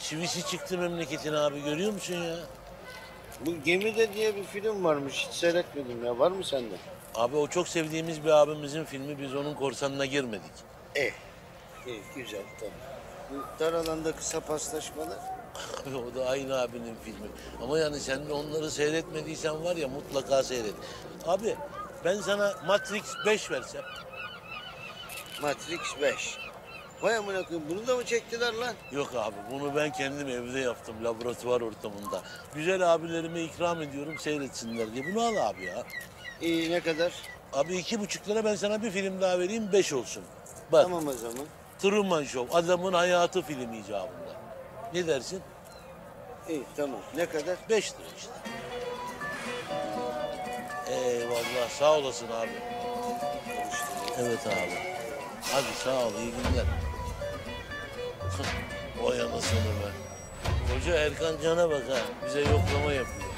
Çivisi çıktı memleketin abi, görüyor musun ya? Bu Gemide diye bir film varmış. Hiç seyretmedim ya. Var mı sende? Abi o çok sevdiğimiz bir abimizin filmi, biz onun korsanına girmedik. Eh. İyi, güzel tamam. Bu dar alanda kısa paslaşmalar. O da aynı abinin filmi. Ama yani sen de onları seyretmediysen var ya, mutlaka seyret. Abi ben sana Matrix 5 versem. Matrix 5. Vay amına koyayım, bunu da mı çektiler lan? Yok abi, bunu ben kendim evde yaptım, laboratuvar ortamında. Güzel abilerime ikram ediyorum, seyretsinler diye. Bunu al abi ya. İyi, ne kadar? Abi 2,5 lira, ben sana bir film daha vereyim, 5 olsun. Bak, Tamam o zaman. Truman Show, adamın hayatı filmi icabında. Ne dersin? İyi, tamam. Ne kadar? 5 lira işte. Eyvallah, sağ olasın abi. Evet abi. Hadi sağ ol, iyi günler. Vay anasını be. Hoca Erkan Can'a bak ha, bize yoklama yapıyor.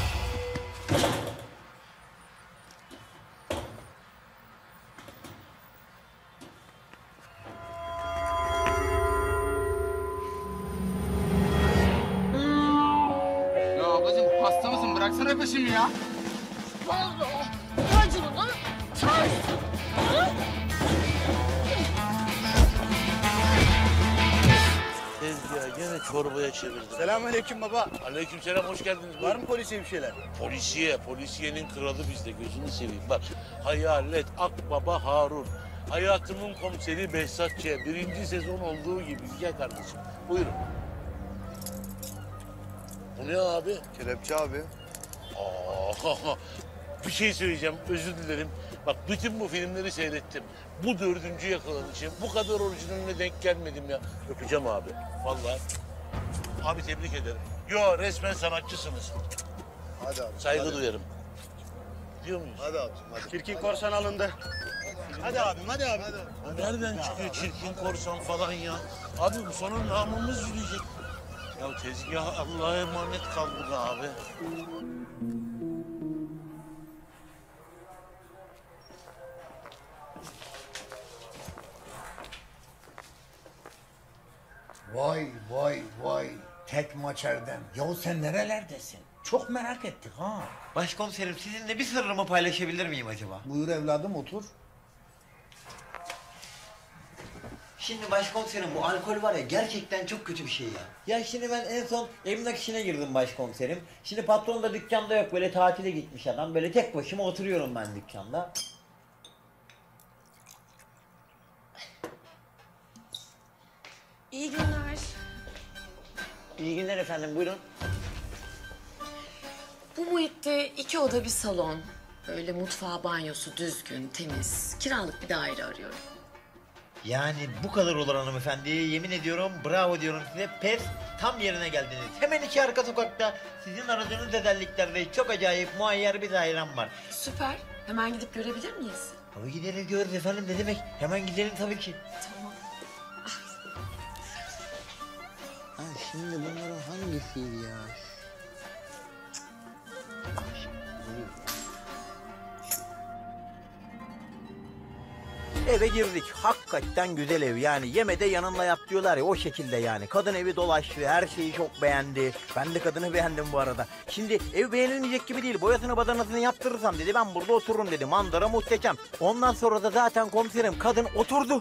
Ya ablacığım hasta mısın? Bıraksana peşimi ya. Vallahi tacını ters. Tezgahı gene çorbaya çevirdim. Selamünaleyküm baba. Aleykümselam, hoş geldiniz. Var mı polisiye bir şeyler? Polisiyenin kralı bizde, gözünü seveyim. Bak, Hayalet, Akbaba Harun. Hayatımın komiseri Behzat Ç. 1. sezon olduğu gibi. Gel kardeşim, buyurun. Bu ne abi? Kelepçe abi. Aa, bir şey söyleyeceğim, özür dilerim. Bak, bütün bu filmleri seyrettim. Bu 4. yakalanışım. Bu kadar orijinaline denk gelmedim ya. Öpeceğim abi, vallahi. Abi tebrik ederim. Yo, resmen sanatçısınız. Hadi abi. Saygı duyarım. Diyor muyuz? Hadi abicim hadi. Çirkin korsan alındı. Hadi abim hadi abi. Bu nereden çıkıyor çirkin korsan falan ya? Abi bu sonra namımız yürüyecek. Ya tezgah Allah'a emanet kal burada abi. Vay vay vay. Tek maç Erdem. Yahu sen nerelerdesin? Çok merak ettik ha. Başkomiserim sizinle bir sırrımı paylaşabilir miyim acaba? Buyur evladım otur. Şimdi başkomiserim bu alkol var ya gerçekten çok kötü bir şey ya. Ya şimdi ben en son emlak işine girdim başkomiserim. Şimdi patron da dükkanda yok, böyle tatile gitmiş adam. Böyle tek başıma oturuyorum ben dükkanda. İyi günler. İyi günler efendim, buyurun. Bu muhitte 2 oda bir salon. Böyle mutfağı, banyosu düzgün, temiz. Kiralık bir daire arıyorum. Yani bu kadar olur hanımefendi. Yemin ediyorum bravo diyorum size. Pes, tam yerine geldiniz. Hemen iki arka sokakta sizin aradığınız özelliklerde çok acayip muayyer bir dairem var. Süper. Hemen gidip görebilir miyiz? Tabii gideriz görürüz efendim, ne demek. Hemen gidelim tabii ki. Tamam. Ha, şimdi bunların hangisiydi ya? Eve girdik. Hakikaten güzel ev yani. Yemede yanında yat diyorlar ya, o şekilde yani. Kadın evi dolaştı, her şeyi çok beğendi. Ben de kadını beğendim bu arada. Şimdi ev beğenilmeyecek gibi değil. Boyasını badanasını yaptırırsam dedi, ben burada otururum dedi. Manzara muhteşem. Ondan sonra da zaten komiserim kadın oturdu.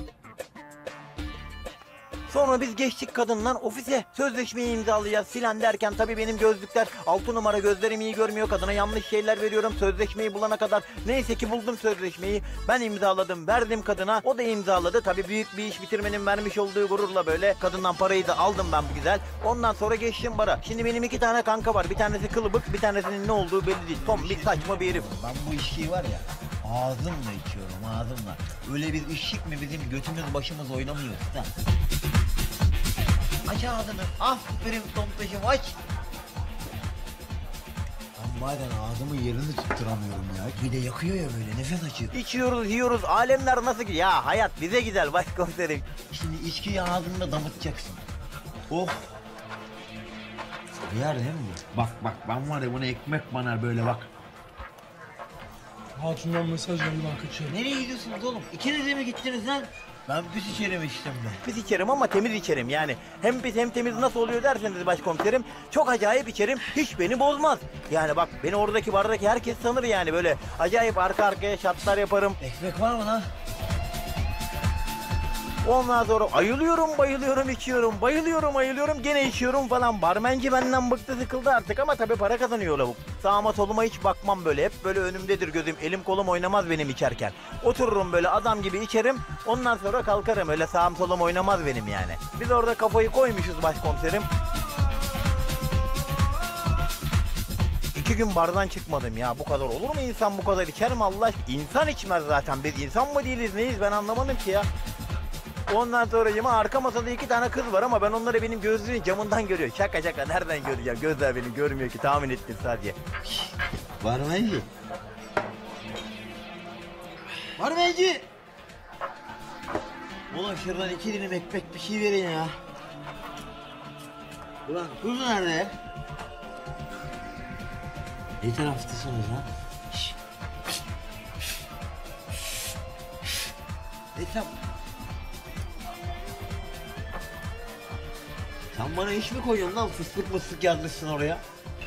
Sonra biz geçtik kadınla ofise. Sözleşmeyi imzalayacağız filan derken tabii benim gözlükler 6 numara, gözlerim iyi görmüyor. Kadına yanlış şeyler veriyorum sözleşmeyi bulana kadar. Neyse ki buldum sözleşmeyi. Ben imzaladım, verdim kadına. O da imzaladı. Tabii büyük bir iş bitirmenin vermiş olduğu gururla böyle kadından parayı da aldım ben bu güzel. Ondan sonra geçtim bara. Şimdi benim 2 tane kanka var. Bir tanesi kılıbık, bir tanesinin ne olduğu belli değil. Tombik saçma bir herif. Ben bu içkiyi var ya ağzımla içiyorum, ağzımla. Öyle bir ışık mı bizim götümüz başımız oynamıyor usta. Aç ağzını. Aferin tompaşım, aç. Ben bazen ağzımın yerini tutturamıyorum ya. Bir de yakıyor ya böyle, nefes açıyor. İçiyoruz, yiyoruz. Alemler nasıl gidiyor? Ya hayat bize güzel başkomiserim. Şimdi içkiyi ağzında damıtacaksın. Oh. Yer değil mi bu? Bak bak, ben var ya bunu ekmek bana böyle bak. Hatun'dan mesaj geldi, ben kaçıyorum. Nereye gidiyorsunuz oğlum? İkiniz de mi gittiniz lan? Ben pis içerim içtim de. Pis içerim ama temiz içerim yani. Hem pis hem temiz nasıl oluyor derseniz başkomiserim, çok acayip içerim, hiç beni bozmaz. Yani bak, beni oradaki bardaki herkes tanır yani, böyle acayip arka arkaya şartlar yaparım. Ekmek var mı lan? Ondan sonra ayılıyorum, bayılıyorum, içiyorum, bayılıyorum, ayılıyorum, gene içiyorum falan. Barmenci benden bıktı, sıkıldı artık ama tabii para kazanıyor lavuk. Sağıma soluma hiç bakmam böyle, hep böyle önümdedir gözüm, elim kolum oynamaz benim içerken. Otururum böyle adam gibi içerim, ondan sonra kalkarım, öyle sağım solum oynamaz benim yani. Biz orada kafayı koymuşuz başkomiserim. 2 gün bardan çıkmadım ya, bu kadar olur mu insan, bu kadar içer mi Allah aşkına? İnsan içmez zaten, biz insan mı değiliz neyiz ben anlamadım ki ya. Ondan sonra arka masada 2 tane kız var ama ben onları benim gözlüğün camından görüyorum. Şaka şaka, nereden göreceğim? Gözler beni görmüyor ki, tahmin ettim sadece. Barmenci. Barmenci. Ulan şuradan 2 dilim ekmek bir şey verin ya. Ulan kuz nerede? Ne taraftasınız lan? Etap. Sen bana iş mi koyuyorsun lan? Fıstık mıstık yazmışsın oraya.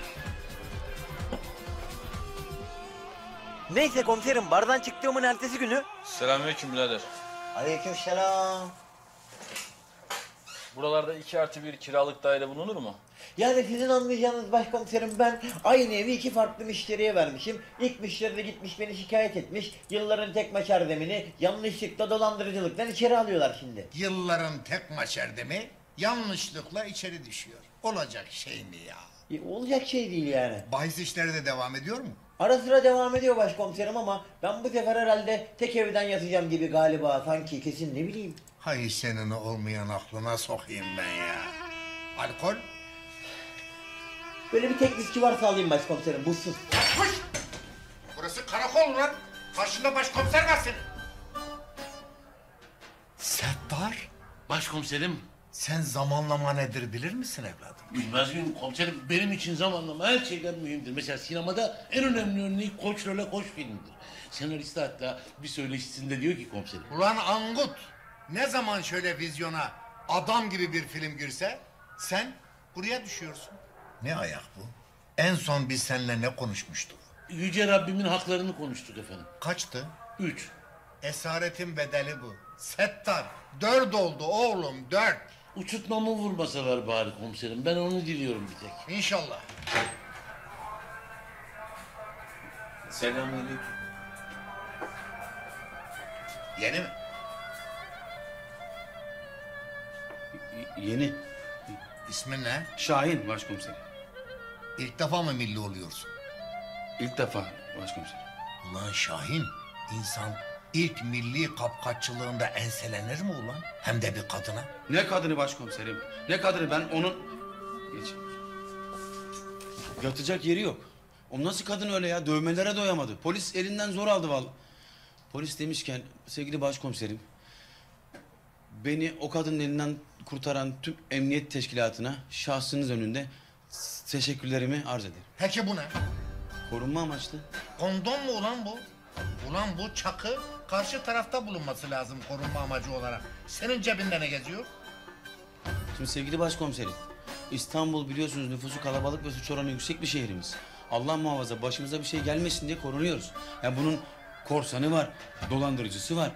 Neyse komiserim, bardan çıktığımın ertesi günü... Selamünaleyküm birader. Aleykümselam. Buralarda 2+1 kiralık daire bulunur mu? Yani sizin anlayacağınız başkomiserim, ben aynı evi 2 farklı müşteriye vermişim. İlk müşteri de gitmiş beni şikayet etmiş. Yılların tek maç erdemini yanlışlıkla dolandırıcılıktan içeri alıyorlar şimdi. Yılların tek maç erdemi yanlışlıkla içeri düşüyor. Olacak şey mi ya? Olacak şey değil yani. Bahis işleri de devam ediyor mu? Ara sıra devam ediyor başkomiserim ama ben bu sefer herhalde tek evden yatacağım gibi galiba, sanki, kesin, ne bileyim. Hay senin olmayan aklına sokayım ben ya. Alkol? Böyle bir tek viski varsa alayım başkomiserim, buzsuz. Koş! Burası karakol lan. Karşında başkomiser var senin. Settar, Başkomiserim. sen zamanlama nedir bilir misin evladım? Bilmez miyim komiserim? Benim için zamanlama her şeyden mühimdir. Mesela sinemada en önemli örneği Koç Role Koç filmidir. Senarist hatta bir söyleşisinde diyor ki komiserim. Ulan Angut, ne zaman şöyle vizyona adam gibi bir film girse sen buraya düşüyorsun. Ne ayak bu? En son biz seninle ne konuşmuştuk? Yüce Rabbimin haklarını konuştuk efendim. Kaçtı? 3. Esaretin bedeli bu. Settar, 4 oldu oğlum, 4. Uçurtmamı vurmasalar bari komiserim. Ben onu diliyorum bir tek. İnşallah. Selamünaleyküm. Yeni mi? Yeni. İsmin ne? Şahin başkomiserim. İlk defa mı milli oluyorsun? İlk defa başkomiserim. Ulan Şahin, insan ilk milli kapkaççılığında enselenir mi ulan? Hem de bir kadına. Ne kadını başkomiserim? Ne kadını, ben onun... Geç. Yatacak yeri yok. O nasıl kadın öyle ya? Dövmelere doyamadı. Polis elinden zor aldı vallahi. Polis demişken sevgili başkomiserim, beni o kadının elinden kurtaran tüm emniyet teşkilatına şahsınız önünde teşekkürlerimi arz ederim. Peki bu ne? Korunma amaçlı. Kondom mu ulan bu? Ulan bu çakı karşı tarafta bulunması lazım korunma amacı olarak. Senin cebinde ne geziyor? Şimdi sevgili başkomiserim, İstanbul biliyorsunuz nüfusu kalabalık ve suç oranı yüksek bir şehrimiz. Allah muhafaza başımıza bir şey gelmesin diye korunuyoruz. Yani bunun korsanı var, dolandırıcısı var,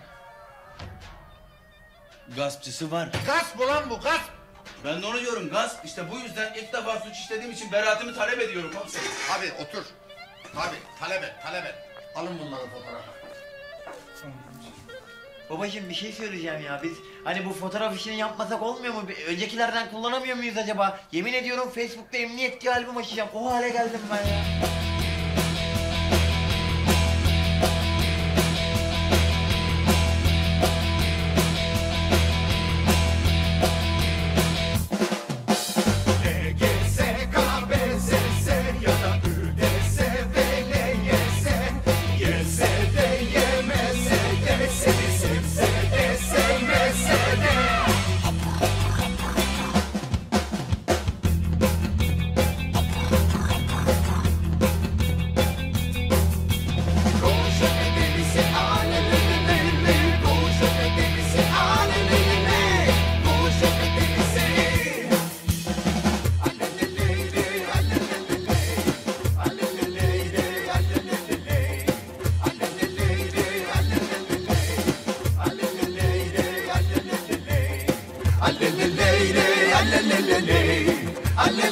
gaspçısı var. Gasp ulan bu, gasp! Ben de onu diyorum, gasp. İşte bu yüzden ilk defa suç işlediğim için beraatimi talep ediyorum komiserim. Abi otur. Abi talep et, talep et. Alın bunları fotoğrafa. Babacığım bir şey söyleyeceğim ya, biz hani bu fotoğraf işini yapmasak olmuyor mu? Öncekilerden kullanamıyor muyuz acaba? Yemin ediyorum Facebook'ta emniyet diye albüm açacağım. O hale geldim ben ya.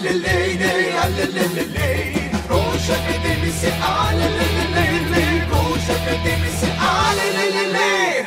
aleley, aleley. Koğuş Akademisi, aleley. Koğuş Akademisi, aleley.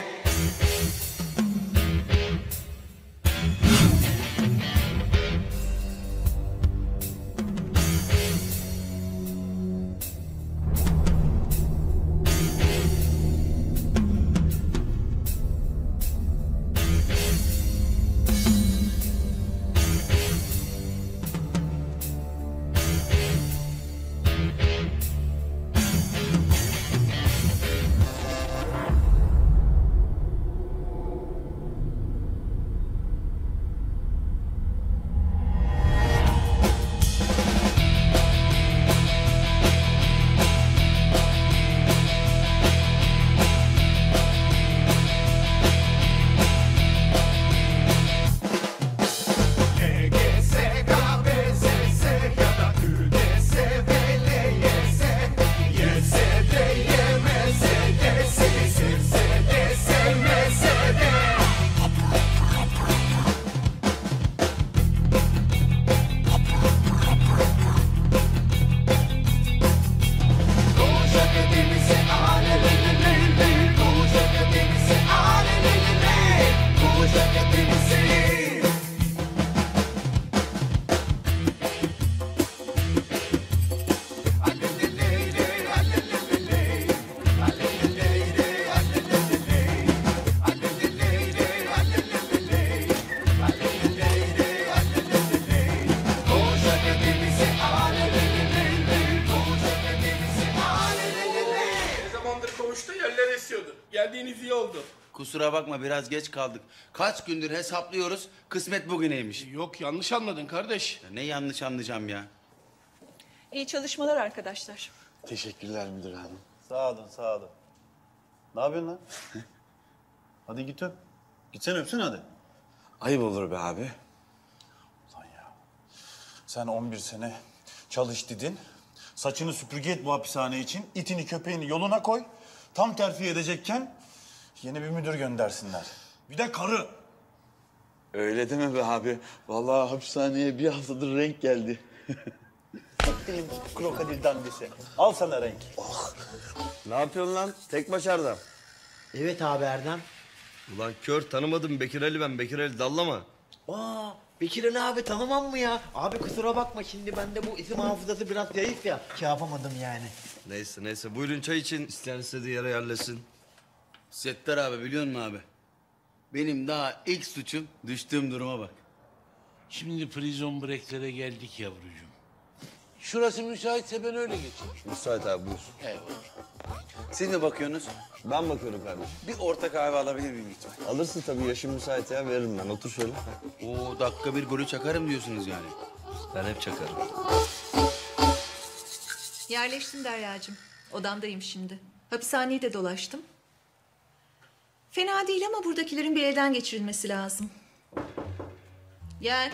Geldiğiniz iyi oldu. Kusura bakma biraz geç kaldık. Kaç gündür hesaplıyoruz, kısmet bugüneymiş. Yok yanlış anladın kardeş. Ya ne yanlış anlayacağım ya. İyi çalışmalar arkadaşlar. Teşekkürler müdür hanım. Sağ olun, sağ olun. Ne yapıyorsun lan? Hadi git öp. Gitsene öpsene hadi. Ayıp olur be abi. Ulan ya. Sen 11 sene çalış dedin. Saçını süpürge et bu hapishane için. İtini köpeğini yoluna koy. Tam terfi edecekken yeni bir müdür göndersinler. Bir de karı. Öyle deme be abi. Vallahi hapishaneye bir haftadır renk geldi. Benim krokodil dandisi. Al sana renk. Ne yapıyorsun lan? Tek başarda. Evet abi Erdem. Ulan kör tanımadım Bekir Ali ben. Bekir Ali dallama. Aa, Bekir Ali abi tanımam mı ya? Abi kusura bakma şimdi bende bu isim hafızası biraz zayıf ya. Şey yapamadım yani. Neyse neyse buyurun çay için. İsteyen istediği yere yerleşsin. Settar abi biliyor musun abi? Benim daha ilk suçum düştüğüm duruma bak. Şimdi prison break'lere geldik yavrucuğum. Şurası müsaitse ben öyle geçeyim. Müsait abi buyur. Eyvallah. Siz mi bakıyorsunuz? Ben bakıyorum kardeşim. Bir orta kahve alabilir miyim lütfen? Alırsın tabii yaşım müsait ya veririm ben. Otur şöyle. Oo dakika bir golü çakarım diyorsunuz yani. Ben hep çakarım. Yerleştim Derya'cığım. Odamdayım şimdi. Hapishaneyi de dolaştım. Fena değil ama buradakilerin bir elden geçirilmesi lazım. Gel.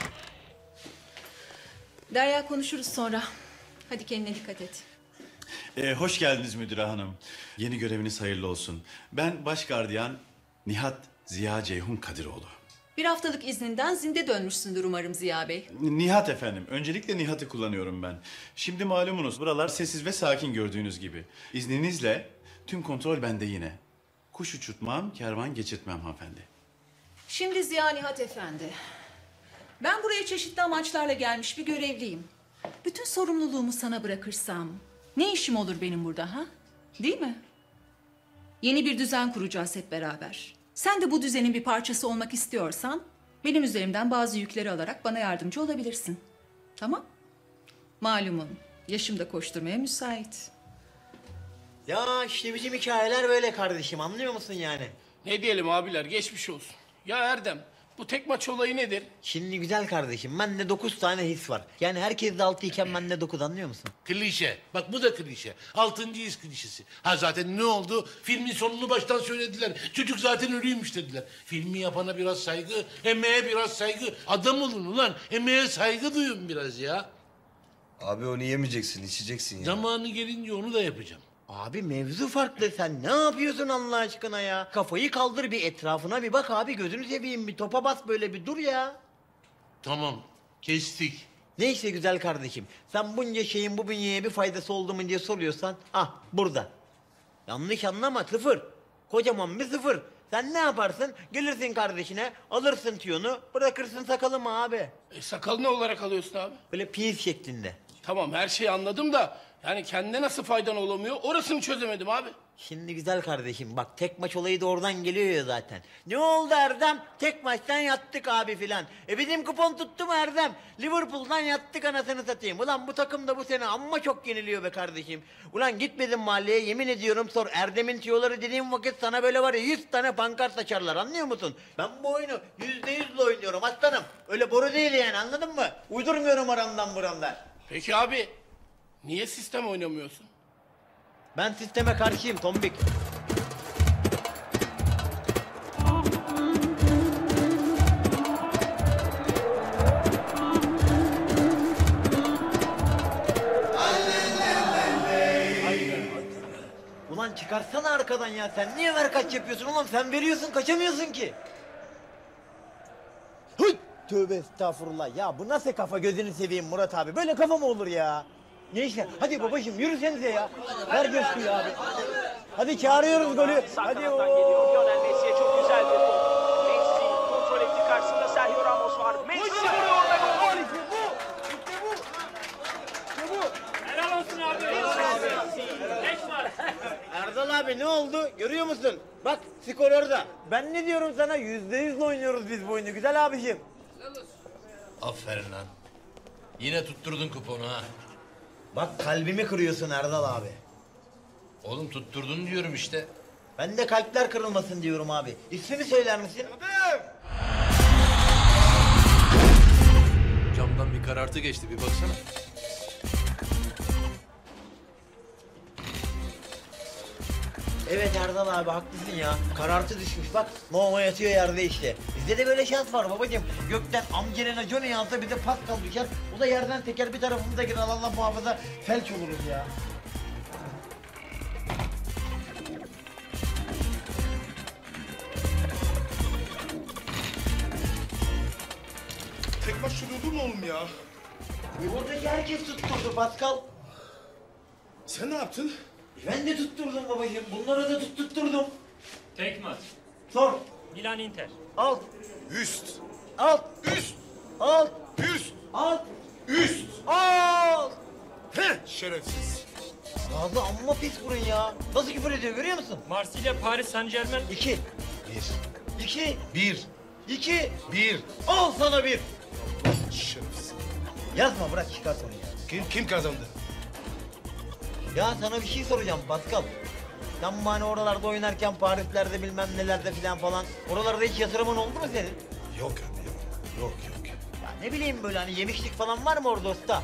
Derya konuşuruz sonra. Hadi kendine dikkat et. Hoş geldiniz müdüre hanım. Yeni göreviniz hayırlı olsun. Ben baş gardiyan Nihat Ziya Ceyhun Kadiroğlu. Bir haftalık izninden zinde dönmüşsündür umarım Ziya Bey. Nihat efendim. Öncelikle Nihat'ı kullanıyorum ben. Şimdi malumunuz buralar sessiz ve sakin gördüğünüz gibi. İzninizle tüm kontrol bende yine. Kuş uçurtmam, kervan geçirtmem hanımefendi. Şimdi Ziya Nihat Efendi. Ben buraya çeşitli amaçlarla gelmiş bir görevliyim. Bütün sorumluluğumu sana bırakırsam ne işim olur benim burada ha? Değil mi? Yeni bir düzen kuracağız hep beraber. Sen de bu düzenin bir parçası olmak istiyorsan benim üzerimden bazı yükleri alarak bana yardımcı olabilirsin. Tamam? Malumun yaşım da koşturmaya müsait. Ya işte bizim hikayeler böyle kardeşim anlıyor musun yani? Ne diyelim abiler geçmiş olsun. Ya Erdem bu tek maç olayı nedir? Şimdi güzel kardeşim bende 9 tane his var. Yani herkes de 6 iken bende 9 anlıyor musun? Klişe. Bak bu da klişe. 6. his klişesi. Ha zaten ne oldu? Filmin sonunu baştan söylediler. Çocuk zaten ölüymüş dediler. Filmi yapana biraz saygı, emeğe biraz saygı. Adam olun ulan. Emeğe saygı duyun biraz ya. Abi onu yemeyeceksin, içeceksin ya. Zamanı gelince onu da yapacağım. Abi mevzu farklı sen ne yapıyorsun Allah aşkına ya? Kafayı kaldır bir etrafına bir bak abi gözünü seveyim bir topa bas böyle bir dur ya. Tamam. Kestik. Neyse güzel kardeşim. Sen bunca şeyin bu bünyeye bir faydası oldu mu diye soruyorsan burada. Yanlış anlama, sıfır. Kocaman bir sıfır. Sen ne yaparsın? Gelirsin kardeşine, alırsın tüyonu, bırakırsın sakalımı abi. Sakal ne olarak alıyorsun abi? Böyle pis şeklinde. Tamam her şeyi anladım da yani kendine nasıl faydan olamıyor orasını çözemedim abi. Şimdi güzel kardeşim bak tek maç olayı da oradan geliyor ya zaten. Ne oldu Erdem? Tek maçtan yattık abi filan. Bizim kupon tuttu mu Erdem? Liverpool'dan yattık anasını satayım. Ulan bu takım da bu sene amma çok yeniliyor be kardeşim. Ulan gitmedim mahalleye yemin ediyorum sor. Erdem'in tüyoları dediğim vakit sana böyle var ya 100 tane pankart açarlar anlıyor musun? Ben bu oyunu %100'le oynuyorum aslanım. Öyle boru değil yani anladın mı? Uydurmuyorum aramdan buramdan. Peki abi niye sistem oynamıyorsun? Ben sisteme karşıyım tombik. Ulan çıkarsana arkadan ya. Sen niye ver kaç yapıyorsun oğlum? Sen veriyorsun kaçamıyorsun ki. Hıt! Tövbe estağfurullah. Ya bu nasıl kafa gözünü seveyim Murat abi. Böyle kafa mı olur ya? Gençler hadi babacığım yürüsenize ya. Ver göstereyim abi. Hadi çağırıyoruz golü. Hadi o. Lionel Messi'ye çok güzel bir top. Messi kontrol etti karşısında Sergio Ramos var. Messi vuruyor ve gol. İşte bu. İşte bu. Helal olsun abi. Geç var. Erdal abi ne oldu? Görüyor musun? Bak skor orada. Ben ne diyorum sana? %100'le oynuyoruz biz bu oyunu güzel abiciğim. Aferin lan. Yine tutturdun kuponu ha. Bak kalbimi kırıyorsun Erdal abi. Oğlum tutturdun diyorum işte. Ben de kalpler kırılmasın diyorum abi. İsmini söyler misin? Camdan bir karartı geçti bir baksana. Evet Erdal abi haklısın ya. Karartı düşmüş bak. Momo yatıyor yerde işte. Bizde de böyle şans var babacığım. Gökten amcelena Johnny yazsa bize Pascal düşer. O da yerden teker bir tarafımıza girer Allah muhafaza. Felç oluruz ya. Tek maç sürüyordu mu oğlum ya? Oradaki herkes tutturdu Pascal. Sen ne yaptın? Ben de tutturdum babacığım. Bunlara da tutturdum. Tek maç. Sor. Milan Inter. Al. Üst. Al. Üst. Al. Üst. Al. Üst. Al. Heh şerefsiz. Ağzı amma pis burun ya. Nasıl küfür ediyor görüyor musun? Marsilya Paris Saint-Germain. 2. 1. 2. 1. 2. 1. Al sana 1. Şerefsiz. Yazma bırak çıkar sonra ya. Kim kazandı? Ya sana bir şey soracağım Pascal. Sen bu hani oralarda oynarken Paris'lerde bilmem nelerde filan falan. Oralarda hiç yatırımın oldu mu senin? Yok abi yok. Yok yok. Ya ne bileyim böyle hani yemişlik falan var mı orada usta?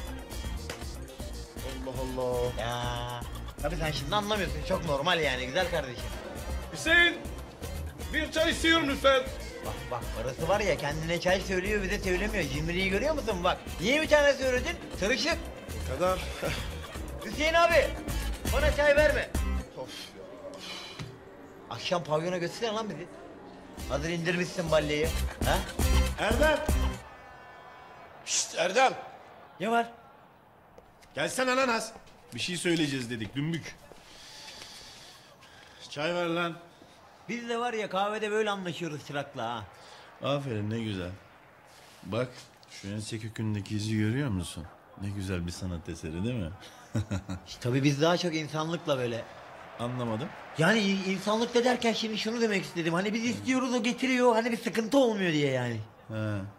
Allah Allah. Ya tabii sen şimdi anlamıyorsun. Çok normal yani güzel kardeşim. Hüseyin. Bir çay istiyorum lütfen. Bak parası var ya kendine çay söylüyor bir de söylemiyor. Cimriyi görüyor musun bak. Niye bir tane söyledin? Sarışık. Kadar. Hüseyin abi bana çay verme. Of ya. Akşam pavyona götürsene lan bizi. Hazır indirmişsin balleyi. Ha? Erdem. Şşt Erdem. Ne var? Gelsene lan az. Bir şey söyleyeceğiz dedik dümbük. Çay ver lan. Biz de var ya kahvede böyle anlaşıyoruz çırakla ha. Aferin ne güzel. Bak şu ense kökündeki izi görüyor musun? Ne güzel bir sanat eseri değil mi? Tabii biz daha çok insanlıkla böyle. Anlamadım. Yani insanlık da derken şimdi şunu demek istedim. Hani biz istiyoruz o getiriyor. Hani bir sıkıntı olmuyor diye yani. He.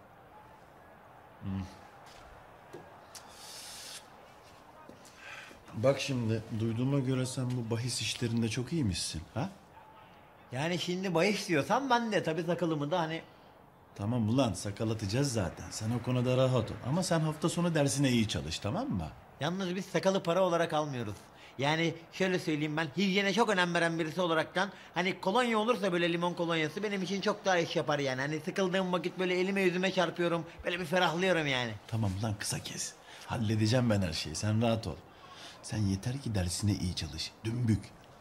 Bak şimdi duyduğuma göre sen bu bahis işlerinde çok iyiymişsin ha? Yani şimdi bahis diyorsan ben de tabii sakalımı da hani... Tamam ulan sakal atacağız zaten. Sen o konuda rahat ol. Ama sen hafta sonu dersine iyi çalış tamam mı? Yalnız biz sakalı para olarak almıyoruz. Yani şöyle söyleyeyim ben hijyene çok önem veren birisi olaraktan hani kolonya olursa böyle limon kolonyası benim için çok daha iş yapar yani. Hani sıkıldığım vakit böyle elime yüzüme çarpıyorum. Böyle bir ferahlıyorum yani. Tamam lan kısa kes. Halledeceğim ben her şeyi. Sen rahat ol. Sen yeter ki dersine iyi çalış. Dümbük.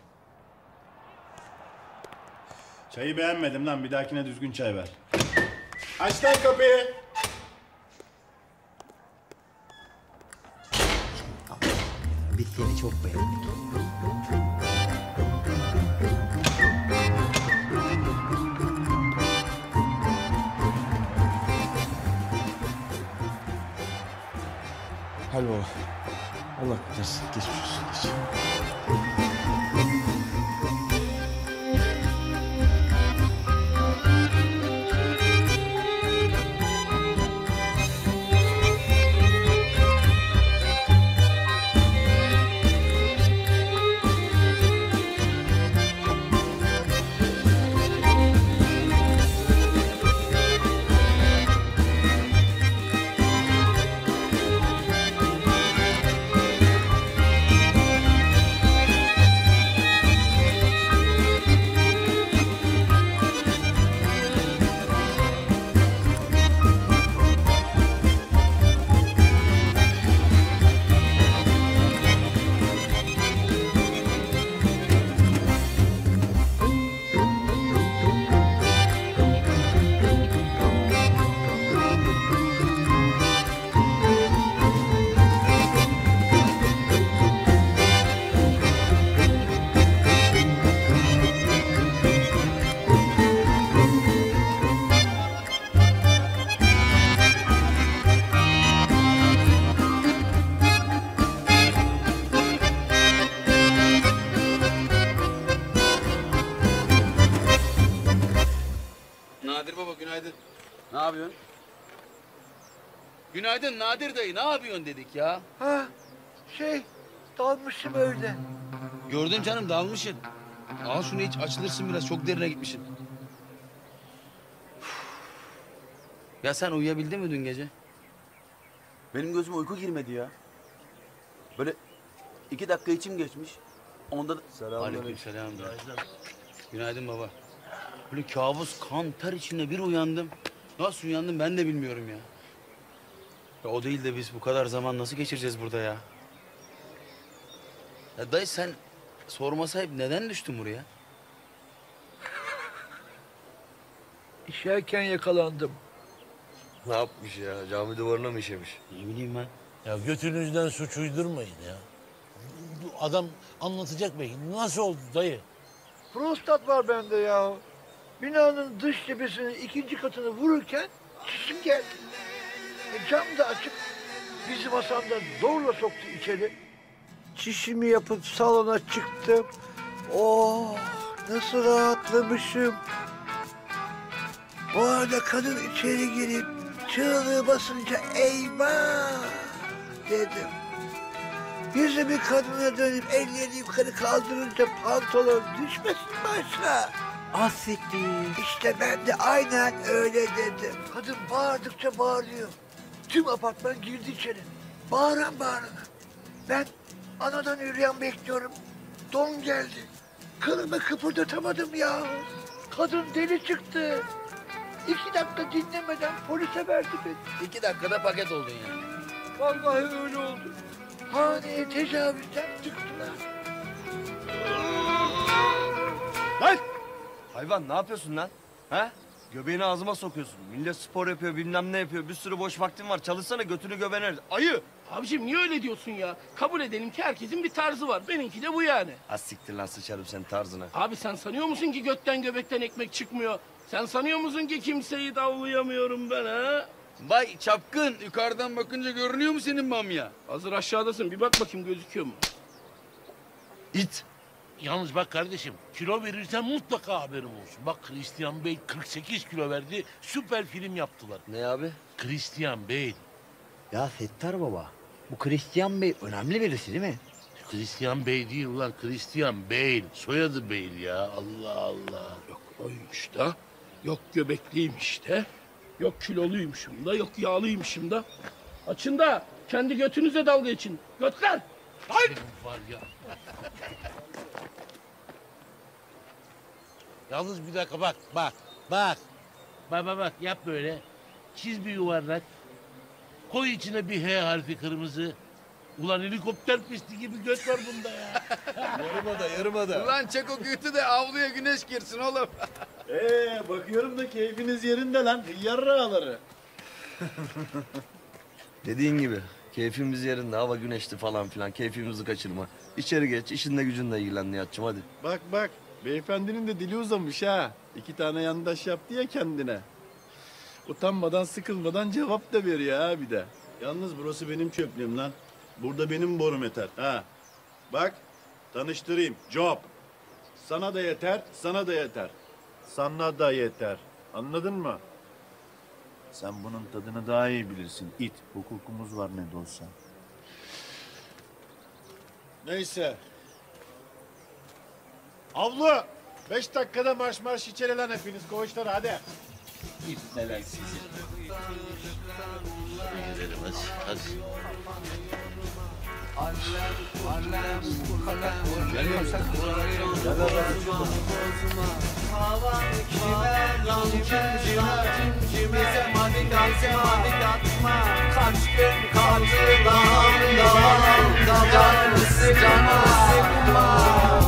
Çayı beğenmedim lan. Bir dahakine düzgün çay ver. Aç lan kapıyı. Seni çok beğendik. Hadi baba. Allah kurtarsın. Geçmiş olsun. Geç. Nadir baba günaydın. Ne yapıyorsun? Günaydın Nadir dayı, ne yapıyorsun dedik ya. Ha, dalmışım öyle. Gördüm canım, dalmışsın. Al şunu iç, açılırsın biraz. Çok derine gitmişsin. Ya sen uyuyabildin mi dün gece? Benim gözüme uyku girmedi ya. Böyle 2 dakika içim geçmiş. Onda da... Aleykümselam. Günaydın baba. Böyle kabus, kan, ter içinde bir uyandım. Nasıl uyandım ben de bilmiyorum ya. Ya o değil de biz bu kadar zaman nasıl geçireceğiz burada ya? Ya dayı sen sorma sahip neden düştün buraya? İşerken yakalandım. Ne yapmış ya? Cami duvarına mı işemiş? Ne bileyim ben. Ya götünüzden suç uydurmayın ya. Bu adam anlatacak belki. Nasıl oldu dayı? Prostat var bende ya. Binanın dış cephesinin 2. katını vururken çişim geldi. Cam da açık. Bizim Hasan da zorla soktu içeri. Çişimi yapıp salona çıktım. Oh, nasıl rahatlamışım. O arada kadın içeri girip çığlığı basınca eyvah dedim. Yüzümü kadına dönüp ellerini yukarı kaldırınca pantolon düşmesin başına. Asiktir. İşte ben de aynen öyle dedim. Kadın bağırdıkça bağırıyor. Tüm apartman girdi içeri. Bağıran bağırana. Ben anadan yürüyen bekliyorum. Don geldi. Kılımı kıpırdatamadım ya. Kadın deli çıktı. 2 dakika dinlemeden polise verdi beni. 2 dakikada paket oldun yani. Vallahi öyle oldu. Haneye tecavüzden tıktılar. Lan! Hayvan ne yapıyorsun lan? Ha? Göbeğini ağzıma sokuyorsun. Millet spor yapıyor, bilmem ne yapıyor. Bir sürü boş vaktin var. Çalışsana götünü göbener. Ayı! Abiciğim niye öyle diyorsun ya? Kabul edelim ki herkesin bir tarzı var. Benimki de bu yani. Az siktir lan sıçarım senin tarzına. Abi sen sanıyor musun ki götten göbekten ekmek çıkmıyor? Sen sanıyor musun ki kimseyi davlayamıyorum ben ha? Vay çapkın, yukarıdan bakınca görünüyor mu senin bamya? Hazır aşağıdasın bir bak bakayım gözüküyor mu? İt! Yalnız bak kardeşim, kilo verirsen mutlaka haberim olsun. Bak Christian Bale 48 kilo verdi, süper film yaptılar. Ne abi? Christian Bale. Ya Settar Baba, bu Christian Bey önemli birisi değil mi? Christian Bale değil ulan, Christian Bale. Soyadı Bale ya, Allah Allah. Yok oymuş da, yok göbekliymiş de, yok kiloluymuşum da, yok yağlıymışım da. Açın da kendi götünüze dalga için. Götler! Hayır! Var ya. Yalnız bir dakika bak. Bak yap böyle. Çiz bir yuvarlak. Koy içine bir H harfi kırmızı. Ulan helikopter pisti gibi göt var bunda ya. Yarımada. Ulan çek o götü de avluya güneş girsin oğlum. Bakıyorum da keyfiniz yerinde lan. Hıyar ağaları. Dediğin gibi Keyfimiz yerinde, hava güneşli falan filan. Keyfimizi kaçırma. İçeri geç, işinle gücünle ilgilen Nihat'cığım hadi. Bak bak, beyefendinin de dili uzamış ha. 2 tane yandaş yaptı ya kendine. Utanmadan, sıkılmadan cevap da veriyor ha bir de. Yalnız burası benim çöplüğüm lan. Burada benim borum yeter ha. Bak, tanıştırayım. Job. Sana da yeter, sana da yeter. Sana da yeter. Anladın mı? Sen bunun tadını daha iyi bilirsin. İt, hukukumuz var ne de olsa. Neyse. Avlu! 5 dakikada marş marş içeri lan hepiniz koğuşlara hadi. İpneler sizi. Gidelim hadi. Geliyor musun? Bize manik atma. Kaç gün kaldı lan canımı sıkma.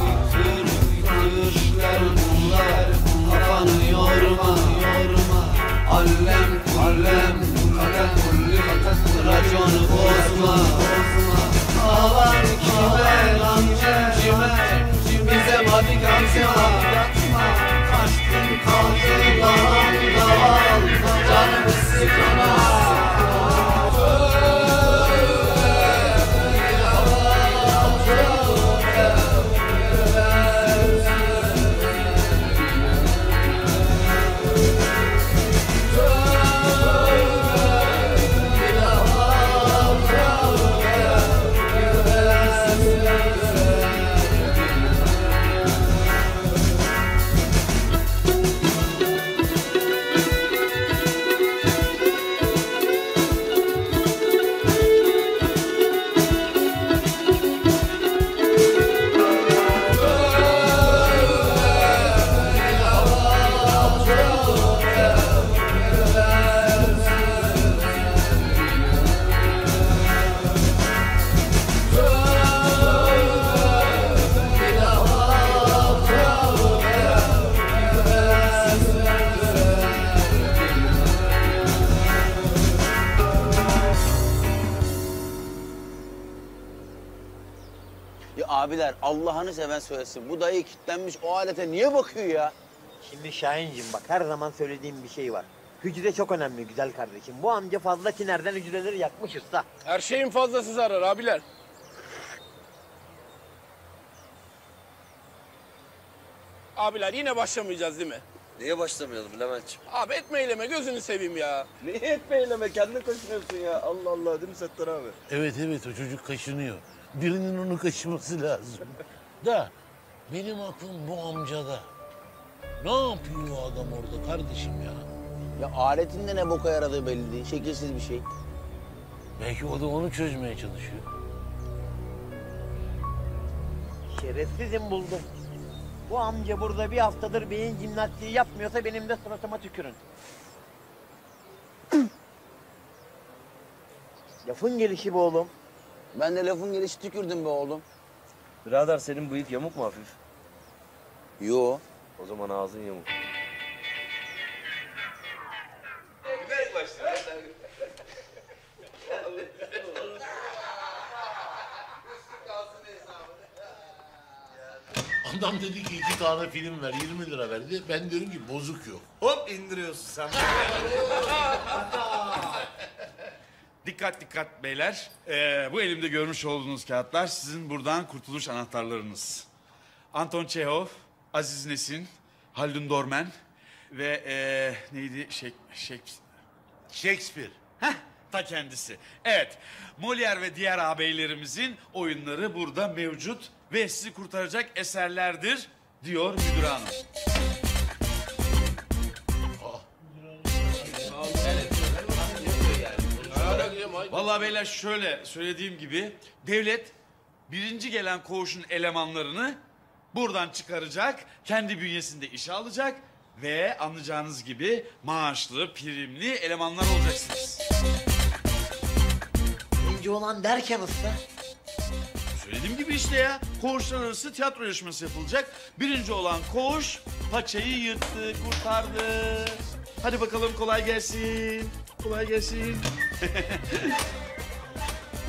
Düşler bunlar kafanı yorma. Allem kaka kulli raconu bozma. Havan kime lan cime bize manik atma. Kaç gün kaldı lan canımı sıkma. Abiler Allah'ını seven söylesin. Bu dayı kilitlenmiş o alete niye bakıyor ya? Şimdi Şahinciğim bak her zaman söylediğim bir şey var. Hücre çok önemli güzel kardeşim. Bu amca fazla kinerden hücreleri yakmış usta. Her şeyin fazlası zarar abiler. Abiler yine başlamayacağız değil mi? Niye başlamayalım Levent'ciğim? Abi etme eyleme gözünü seveyim ya. Niye etme eyleme? Kendine kaşınıyorsun ya. Allah Allah değil mi Settar abi? Evet o çocuk kaşınıyor. Birinin onu kaşıması lazım. Da benim aklım bu amcada. Ne yapıyor o adam orada kardeşim ya? Ya aletinde ne boka yaradığı belli değil. Şekilsiz bir şey. Belki o da onu çözmeye çalışıyor. Şerefsizim buldum. Bu amca burada bir haftadır beyin jimnastiği yapmıyorsa benim de suratıma tükürün. Lafın gelişi bu oğlum. Ben de lafın gelişi tükürdüm be oğlum. Birader senin bıyık yamuk mu hafif? Yo. O zaman ağzın yamuk. Adam dedi ki 2 tane film ver 20 lira verdi. Ben diyorum ki bozuk yok. Hop indiriyorsun sen. Dikkat beyler. Bu elimde görmüş olduğunuz kağıtlar sizin buradan kurtuluş anahtarlarınız. Anton Çehov, Aziz Nesin, Haldun Dorman ve neydi? Shakespeare. Heh, ta kendisi. Evet, Molière ve diğer ağabeylerimizin oyunları burada mevcut ve sizi kurtaracak eserlerdir diyor müdür hanım. Vallahi beyler şöyle söylediğim gibi devlet birinci gelen koğuşun elemanlarını buradan çıkaracak, kendi bünyesinde işe alacak ve anlayacağınız gibi maaşlı, primli elemanlar olacaksınız. Birinci olan derken usta. Söylediğim gibi işte ya, koğuşlar arası tiyatro yarışması yapılacak. Birinci olan koğuş paçayı yırttı, kurtardı. Hadi bakalım kolay gelsin. Kolay gelsin.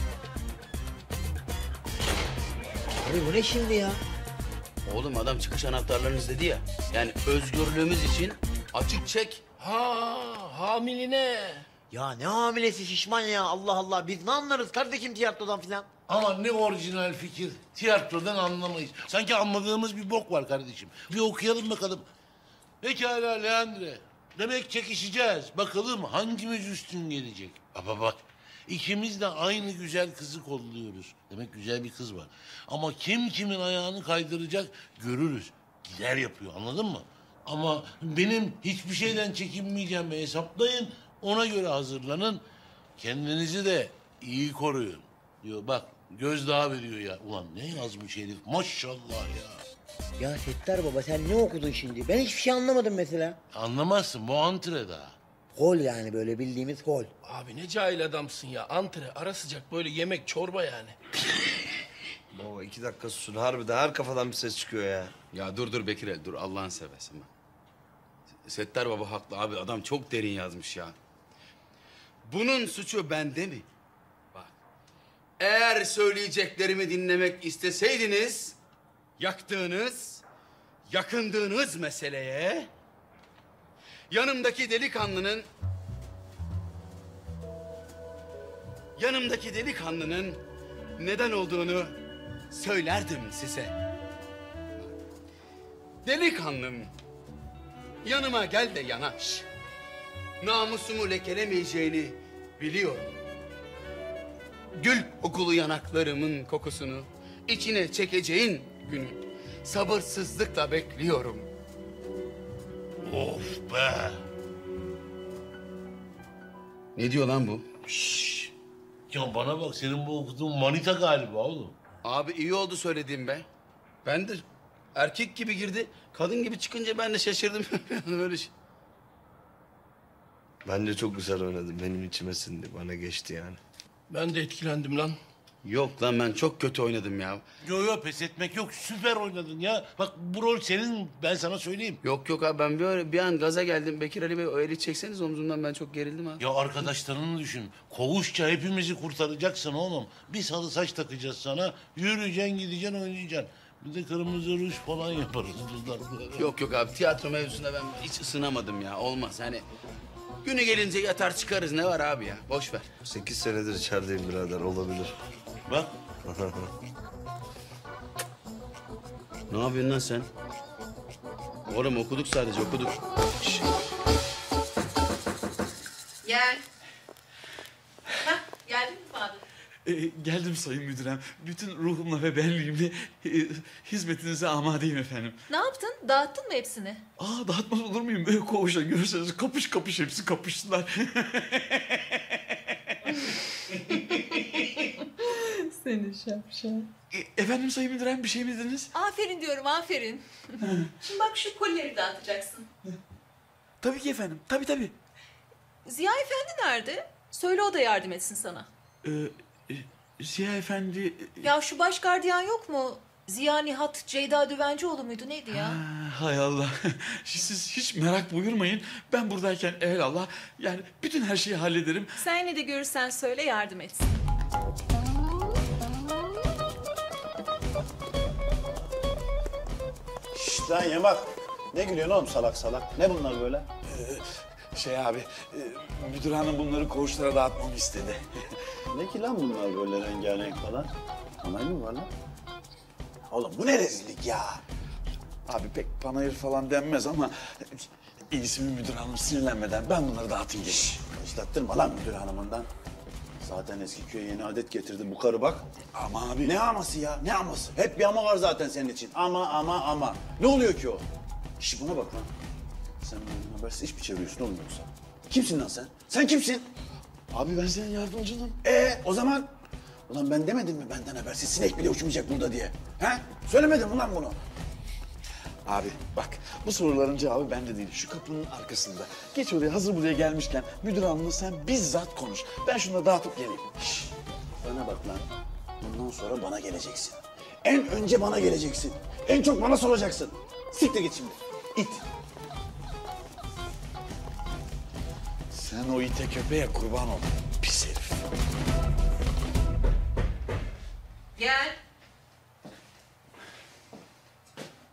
Abi bu ne şimdi ya? Oğlum adam çıkış anahtarlarını izledi ya. Yani özgürlüğümüz için açık çek. Ha, hamiline. Ya ne hamilesi şişman ya, Allah Allah. Biz ne anlarız kardeşim tiyatrodan filan? Ama ne orijinal fikir. Tiyatrodan anlamayız. Sanki anladığımız bir bok var kardeşim. Bir okuyalım bakalım. Pekala Leandre. Demek çekişeceğiz. Bakalım hangimiz üstün gelecek. Baba bak. İkimiz de aynı güzel kızı kolluyoruz. Demek güzel bir kız var. Ama kim kimin ayağını kaydıracak görürüz. Gider yapıyor, anladın mı? Ama benim hiçbir şeyden çekinmeyeceğimi hesaplayın. Ona göre hazırlanın. Kendinizi de iyi koruyun. Diyor bak, gözdağı veriyor ya. Ulan ne yazmış herif, maşallah ya. Ya Settar baba sen ne okudun şimdi? Ben hiçbir şey anlamadım mesela. Anlamazsın, bu antre daha. Hol yani, böyle bildiğimiz hol. Abi ne cahil adamsın ya. Antre, ara sıcak böyle yemek, çorba yani. Baba 2 dakika susun. Harbiden her kafadan bir ses çıkıyor ya. Ya dur Bekirel dur Allah'ını seversen bak. Settar baba haklı abi, adam çok derin yazmış ya. Bunun suçu bende mi? Bak. Eğer söyleyeceklerimi dinlemek isteseydiniz yaktığınız, yakındığınız meseleye yanımdaki delikanlının neden olduğunu söylerdim size. Delikanlım, yanıma gel de yanaş. Namusumu lekelemeyeceğini biliyorum. Gül kokulu yanaklarımın kokusunu içine çekeceğin günü sabırsızlıkla bekliyorum. Of be! Ne diyor lan bu? Şşş! Ya bana bak, senin bu okuduğun manita galiba oğlum. Abi iyi oldu söylediğim be. Ben de erkek gibi girdi, kadın gibi çıkınca ben de şaşırdım. Böyle şey. Bence çok güzel oynadın. Benim içime sindi. Bana geçti yani. Ben de etkilendim lan. Yok lan ben çok kötü oynadım ya. Yo pes etmek yok, süper oynadın ya. Bak bu rol senin, ben sana söyleyeyim. Yok abi ben böyle bir an gaza geldim. Bekir Ali Bey o eli çekseniz omzumdan, ben çok gerildim abi. Ya arkadaşlarını düşün. Kovuşça hepimizi kurtaracaksın oğlum. Bir sarı saç takacağız sana. Yürüyeceksin, gideceksin, oynayacaksın. Bir de kırmızı ruj falan yaparız. Yok abi tiyatro mevzusunda ben hiç ısınamadım ya. Olmaz hani. Günü gelince yatar çıkarız, ne var abi ya? Boş ver. 8 senedir içerideyim birader, olabilir. Bak. Ne yapıyorsun lan sen? Oğlum okuduk sadece, okuduk. Şişt. Gel. Hah, geldin mi Fadır? Geldim sayın müdürem. Bütün ruhumla ve benliğimle hizmetinize amadeyim efendim. Ne yaptın? Dağıttın mı hepsini? Dağıtmaz olur muyum? Böyle koğuşa görürseniz kapış kapış hepsi kapıştılar. Seni şapşal. Efendim sayın müdürem, bir şey mi dediniz? Aferin diyorum, aferin. Şimdi bak şu kolileri dağıtacaksın. Tabii ki efendim, tabii. Ziya Efendi nerede? Söyle o da yardım etsin sana. Ziya Efendi... Ya şu baş gardiyan yok mu? Ziya Nihat Ceyda Düvencioğlu muydu, neydi ya? Hay Allah. Siz hiç merak buyurmayın. Ben buradayken evelallah yani bütün her şeyi hallederim. Sen ne de görürsen söyle, yardım etsin. Şşt lan Yamak. Ne gülüyorsun oğlum salak salak? Ne bunlar böyle? Müdür hanım bunları koğuşlara dağıtmamı istedi. Ne ki lan bunlar böyle rengarenk falan? Anay mı var lan? Oğlum bu ne rezillik ya? Abi pek panayır falan denmez ama... iyisi mi müdür hanım sinirlenmeden ben bunları dağıtayım geleyim. Islattırma lan müdür hanımından. Zaten eski köye yeni adet getirdi bu karı bak. Ama abi... Ne aması ya? Ne aması? Hep bir ama var zaten senin için. Ama. Ne oluyor ki o? Şş buna bak lan. Sen benden habersiz iş mi çeviriyorsun oğlum yoksa? Kimsin lan sen? Sen kimsin? Abi ben senin yardımcınım. O zaman? Ulan ben demedim mi benden habersiz sinek bile uçmayacak burada diye? He? Söylemedim mi lan bunu? Abi bak bu soruların cevabı bende değil. Şu kapının arkasında. Geç oraya, hazır buraya gelmişken müdür hanımla sen bizzat konuş. Ben şunları dağıtıp geleyim. Şş, bana bak lan. Bundan sonra bana geleceksin. En önce bana geleceksin. En çok bana soracaksın. Siktir git şimdi. İt. Sen o ite köpeğe kurban ol. Pis herif. Gel.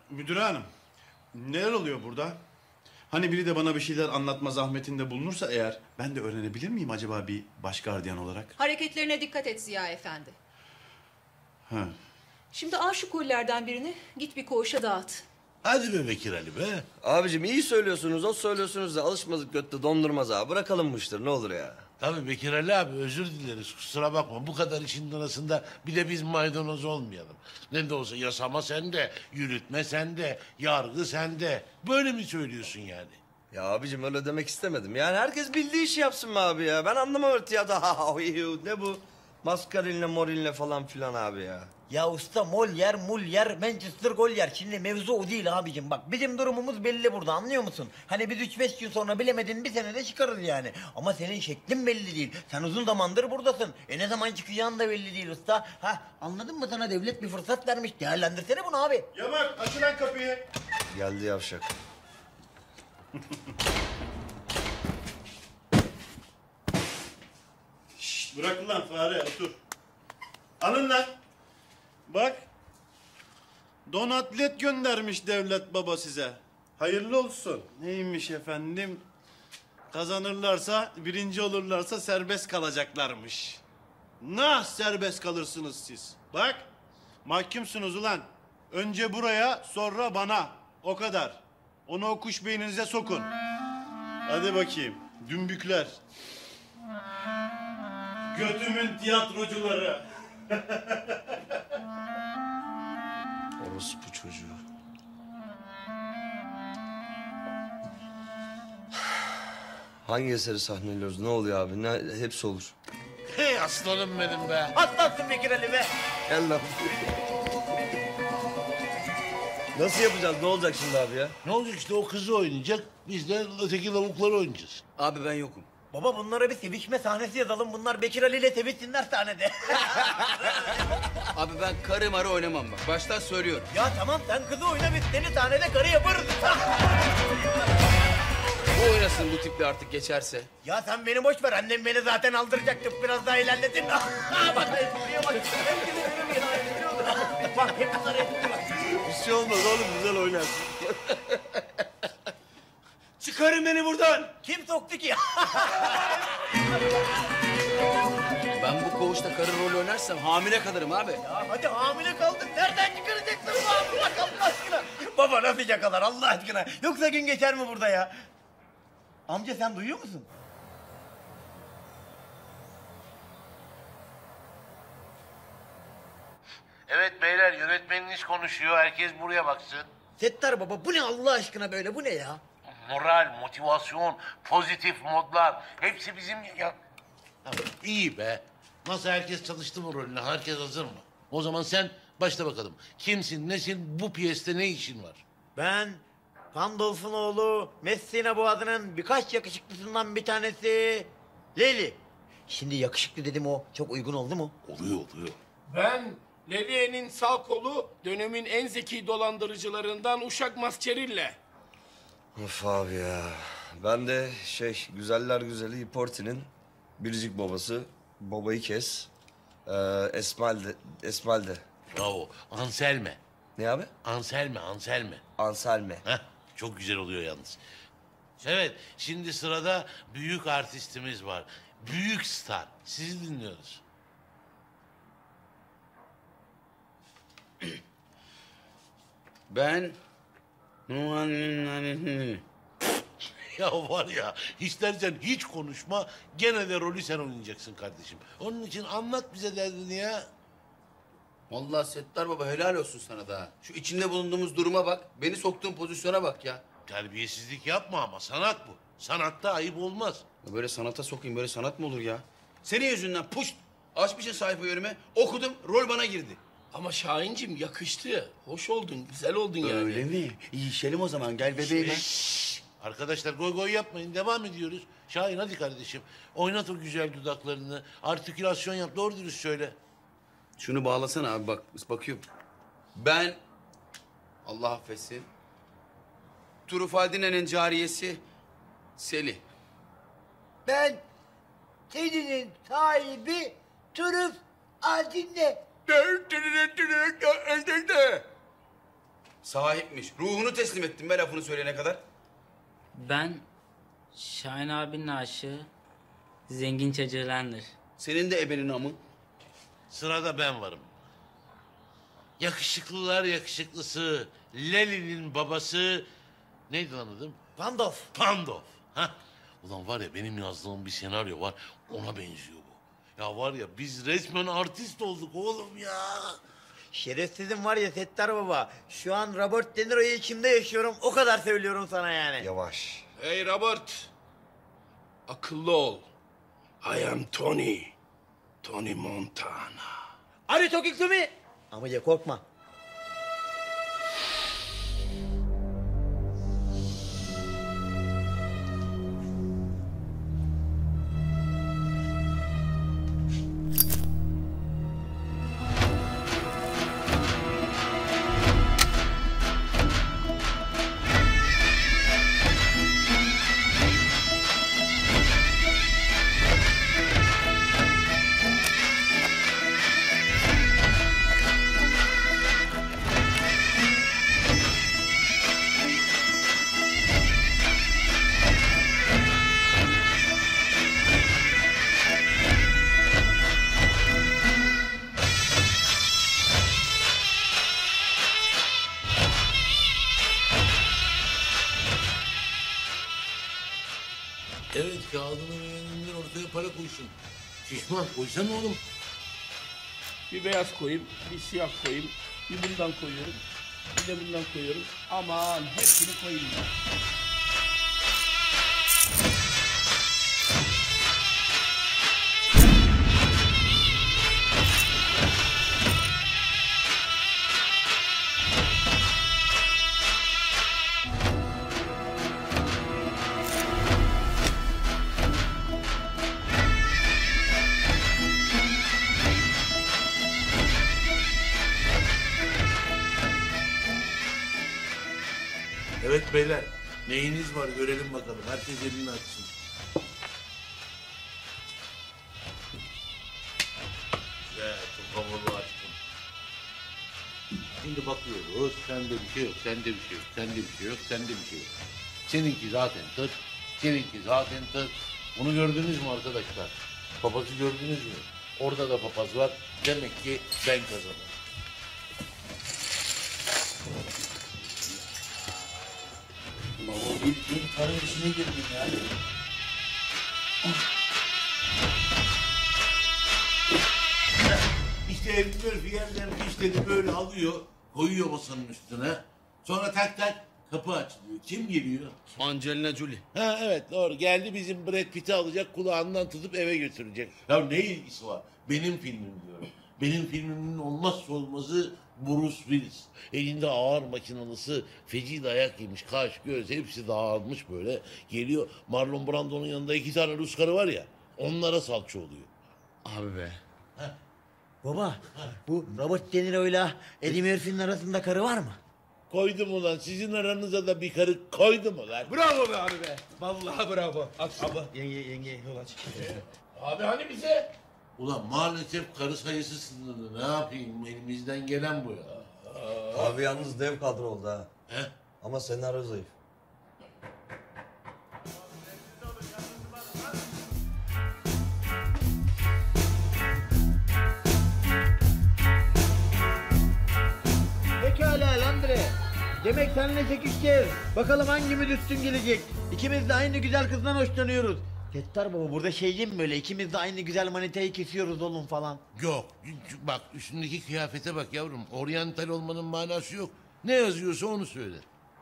Müdür hanım, neler oluyor burada? Hani biri de bana bir şeyler anlatma zahmetinde bulunursa eğer... ...ben de öğrenebilir miyim acaba bir baş gardiyan olarak? Hareketlerine dikkat et Ziya Efendi. Ha. Şimdi al şu kollerden birini, git bir koğuşa dağıt. Hadi be Bekir Ali be. Abicim iyi söylüyorsunuz, o söylüyorsunuz da alışmadık götte dondurmaz abi. Bırakalım bu işleri ne olur ya. Tabii Bekir Ali abi özür dileriz kusura bakma. Bu kadar işin arasında bir de biz maydanoz olmayalım. Ne de olsa yasama sende, yürütme sende, yargı sende. Böyle mi söylüyorsun yani? Ya abicim öyle demek istemedim. Yani herkes bildiği işi yapsın mı abi ya? Ben anlamam öyle tiyatro. Ne bu? Maskarinle morinle falan filan abi ya. Ya usta mol yer, mul yer, Manchester gol yer. Şimdi mevzu o değil abicim. Bak bizim durumumuz belli burada anlıyor musun? Hani biz 3-5 gün sonra bilemedin bir senede çıkarız yani. Ama senin şeklin belli değil. Sen uzun zamandır buradasın. Ne zaman çıkacağın da belli değil usta. Ha anladın mı sana devlet bir fırsat vermiş. Değerlendirsene bunu abi. Yaman aç lan kapıyı. Geldi yavşak. Şşt, bırak lan fare otur. Alın lan. Bak. Don atlet göndermiş devlet baba size. Hayırlı olsun. Neymiş efendim? Kazanırlarsa, birinci olurlarsa serbest kalacaklarmış. Nasıl serbest kalırsınız siz? Bak, mahkumsunuz ulan. Önce buraya, sonra bana. O kadar. Onu o kuş beyninize sokun. Hadi bakayım, dümbükler. Götümün tiyatrocuları. Orospu çocuğu. Hangi eseri sahneliyoruz? Ne oluyor abi? Hepsi olur. Hey aslanım benim be. Aslansın Bekir Ali be. Gel lan. Nasıl yapacağız? Ne olacak şimdi abi ya? Ne olacak işte o kızı oynayacak. Biz de öteki lavukları oynayacağız. Abi ben yokum. Baba bunlara bir sevişme sahnesi yazalım. Bunlar Bekir Ali ile sevişsinler sahnede. Abi ben karı marı oynamam bak. Baştan söylüyorum. Ya tamam sen kızı oyna biz seni sahnede karı yaparız. Bu oynasın bu tiple artık geçerse. Ya sen beni boş ver. Annem beni zaten aldıracaktı. Biraz daha ilerledin. Bak espriye bak. Bak hep bunlar espri bak. Bir şey olmaz oğlum güzel oynarsın. Çıkarın beni buradan. Kim soktu ki? Ben bu koğuşta karı rolü oynarsam hamile kalırım abi. Ya hadi hamile kaldın. Nereden çıkaracaksın bu hamile Allah aşkına? Baba nasıl yakalar Allah aşkına? Yoksa gün geçer mi burada ya? Amca sen duyuyor musun? Evet beyler yönetmeniniz konuşuyor. Herkes buraya baksın. Settar baba bu ne Allah aşkına böyle bu ne ya? Moral, motivasyon, pozitif modlar hepsi bizim ya. İyi be. Nasıl herkes çalıştı mı rolüne? Herkes hazır mı? O zaman sen başla bakalım. Kimsin, nesin, bu piyeste ne işin var? Ben Pandolf'un oğlu Messina Boğazı'nın birkaç yakışıklısından bir tanesi Leli. Şimdi yakışıklı dedim o çok uygun oldu mu? Oluyor. Ben Leliye'nin sağ kolu dönemin en zeki dolandırıcılarından Uşak Masçerille. Of abi ya. Ben de güzeller güzeli Hiporti'nin biricik babası. Babayı kes. Esmalde. Bravo. Anselme. Ne abi? Anselme. Anselme. Heh, çok güzel oluyor yalnız. Evet, şimdi sırada büyük artistimiz var. Büyük star. Sizi dinliyoruz. Ben... Ya var ya, istersen hiç konuşma, gene de rolü sen oynayacaksın kardeşim. Onun için anlat bize derdini ya. Vallahi Settar baba helal olsun sana da. Şu içinde bulunduğumuz duruma bak. Beni soktuğun pozisyona bak ya. Terbiyesizlik yapma ama sanat bu. Sanatta ayıp olmaz. Ya böyle sanata sokayım, böyle sanat mı olur ya? Senin yüzünden puşt. Açmışsın sayfa önüme, okudum, rol bana girdi. Ama Şahincim yakıştı. Hoş oldun, güzel oldun yani. Öyle mi? İyişelim o zaman, gel bebeğim. Arkadaşlar goy yapmayın, devam ediyoruz. Şahin hadi kardeşim, oynat o güzel dudaklarını, artikülasyon yap, doğru dürüst söyle. Şunu bağlasana abi bak, bakıyorum. Ben, Allah affetsin, Turufaldine'nin cariyesi Seli. Ben senin sahibi Turuf Aldin'le. Sahipmiş. Ruhunu teslim ettim be lafını söyleyene kadar. Ben Şahin abinin aşığı, zengin çocuğu Landır. Senin de ebenin amı. Sırada ben varım. Yakışıklılar yakışıklısı, Leli'nin babası... Neydi lan adım? Pandolf. Pandolf. Hah. Ulan var ya benim yazdığım bir senaryo var, ona benziyor bu. Ya var ya biz resmen artist olduk oğlum ya. Şerefsizim var ya Settar Baba. Şu an Robert De Niro'yu içimde yaşıyorum. O kadar söylüyorum sana yani. Yavaş. Hey Robert. Akıllı ol. I am Tony. Tony Montana. Are you talking to me? Amca korkma. Evet kağıdını beğenenler ortaya para koysun. Şişman koysana oğlum. Bir beyaz koyayım, bir siyah koyayım, bir bundan koyuyorum, bir de bundan koyuyorum. Aman hepsini koyayım ya. Evet beyler, neyiniz var görelim bakalım. Herkes elini açsın. Güzel, çok havalı açtım. Şimdi bakıyoruz, sende bir şey yok, sende bir şey yok, sende bir şey yok, sende bir şey yok. Seninki zaten tık, seninki zaten tık. Bunu gördünüz mü arkadaşlar? Papazı gördünüz mü? Orada da papaz var. Demek ki ben kazanırım. Baba ilk karın içine girdim ya. İşte Eddie yerden fişleri böyle alıyor, koyuyor masanın üstüne. Sonra tak tak kapı açılıyor. Kim geliyor? Angelina Jolie. Ha evet doğru. Geldi bizim Brad Pitt'i alacak, kulağından tutup eve götürecek. Ya ne ilgisi var? Benim filmim diyorum. Benim filmimin olmazsa olmazı Bruce Willis. Elinde ağır makinalısı, feci dayak yemiş, kaş, göz hepsi dağılmış böyle. Geliyor Marlon Brando'nun yanında 2 tane Rus karı var ya, onlara salça oluyor. Abi be. Baba bu Robert De Niro'yla Eddie Murphy'nin arasında karı var mı? Koydum ulan, sizin aranıza da bir karı koydum ulan. Bravo be abi be. Vallahi bravo. Abla. Yenge yol aç. Abi hani bize? Ulan maalesef karı sayısı sınırlı. Ne yapayım? Elimizden gelen bu ya. Abi yalnız dev kadro oldu ha. He? Ama senaryo zayıf. Pekala Landre. Demek seninle çekişeceğiz. Bakalım hangimiz üstün gelecek. İkimiz de aynı güzel kızdan hoşlanıyoruz. Settar Baba burada şey değil mi böyle? İkimiz de aynı güzel manitayı kesiyoruz oğlum falan. Yok. Bak üstündeki kıyafete bak yavrum. Oryantal olmanın manası yok. Ne yazıyorsa onu söyle.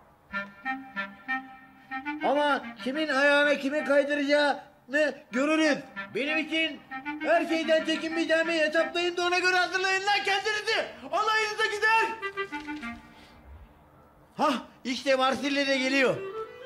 Ama kimin ayağına kimi kaydıracağını görürüz. Benim için her şeyden çekinmeyeceğimi hesaplayın da ona göre hazırlayın lan kendinizi. Alayınıza gider. Hah işte Marsilya de geliyor.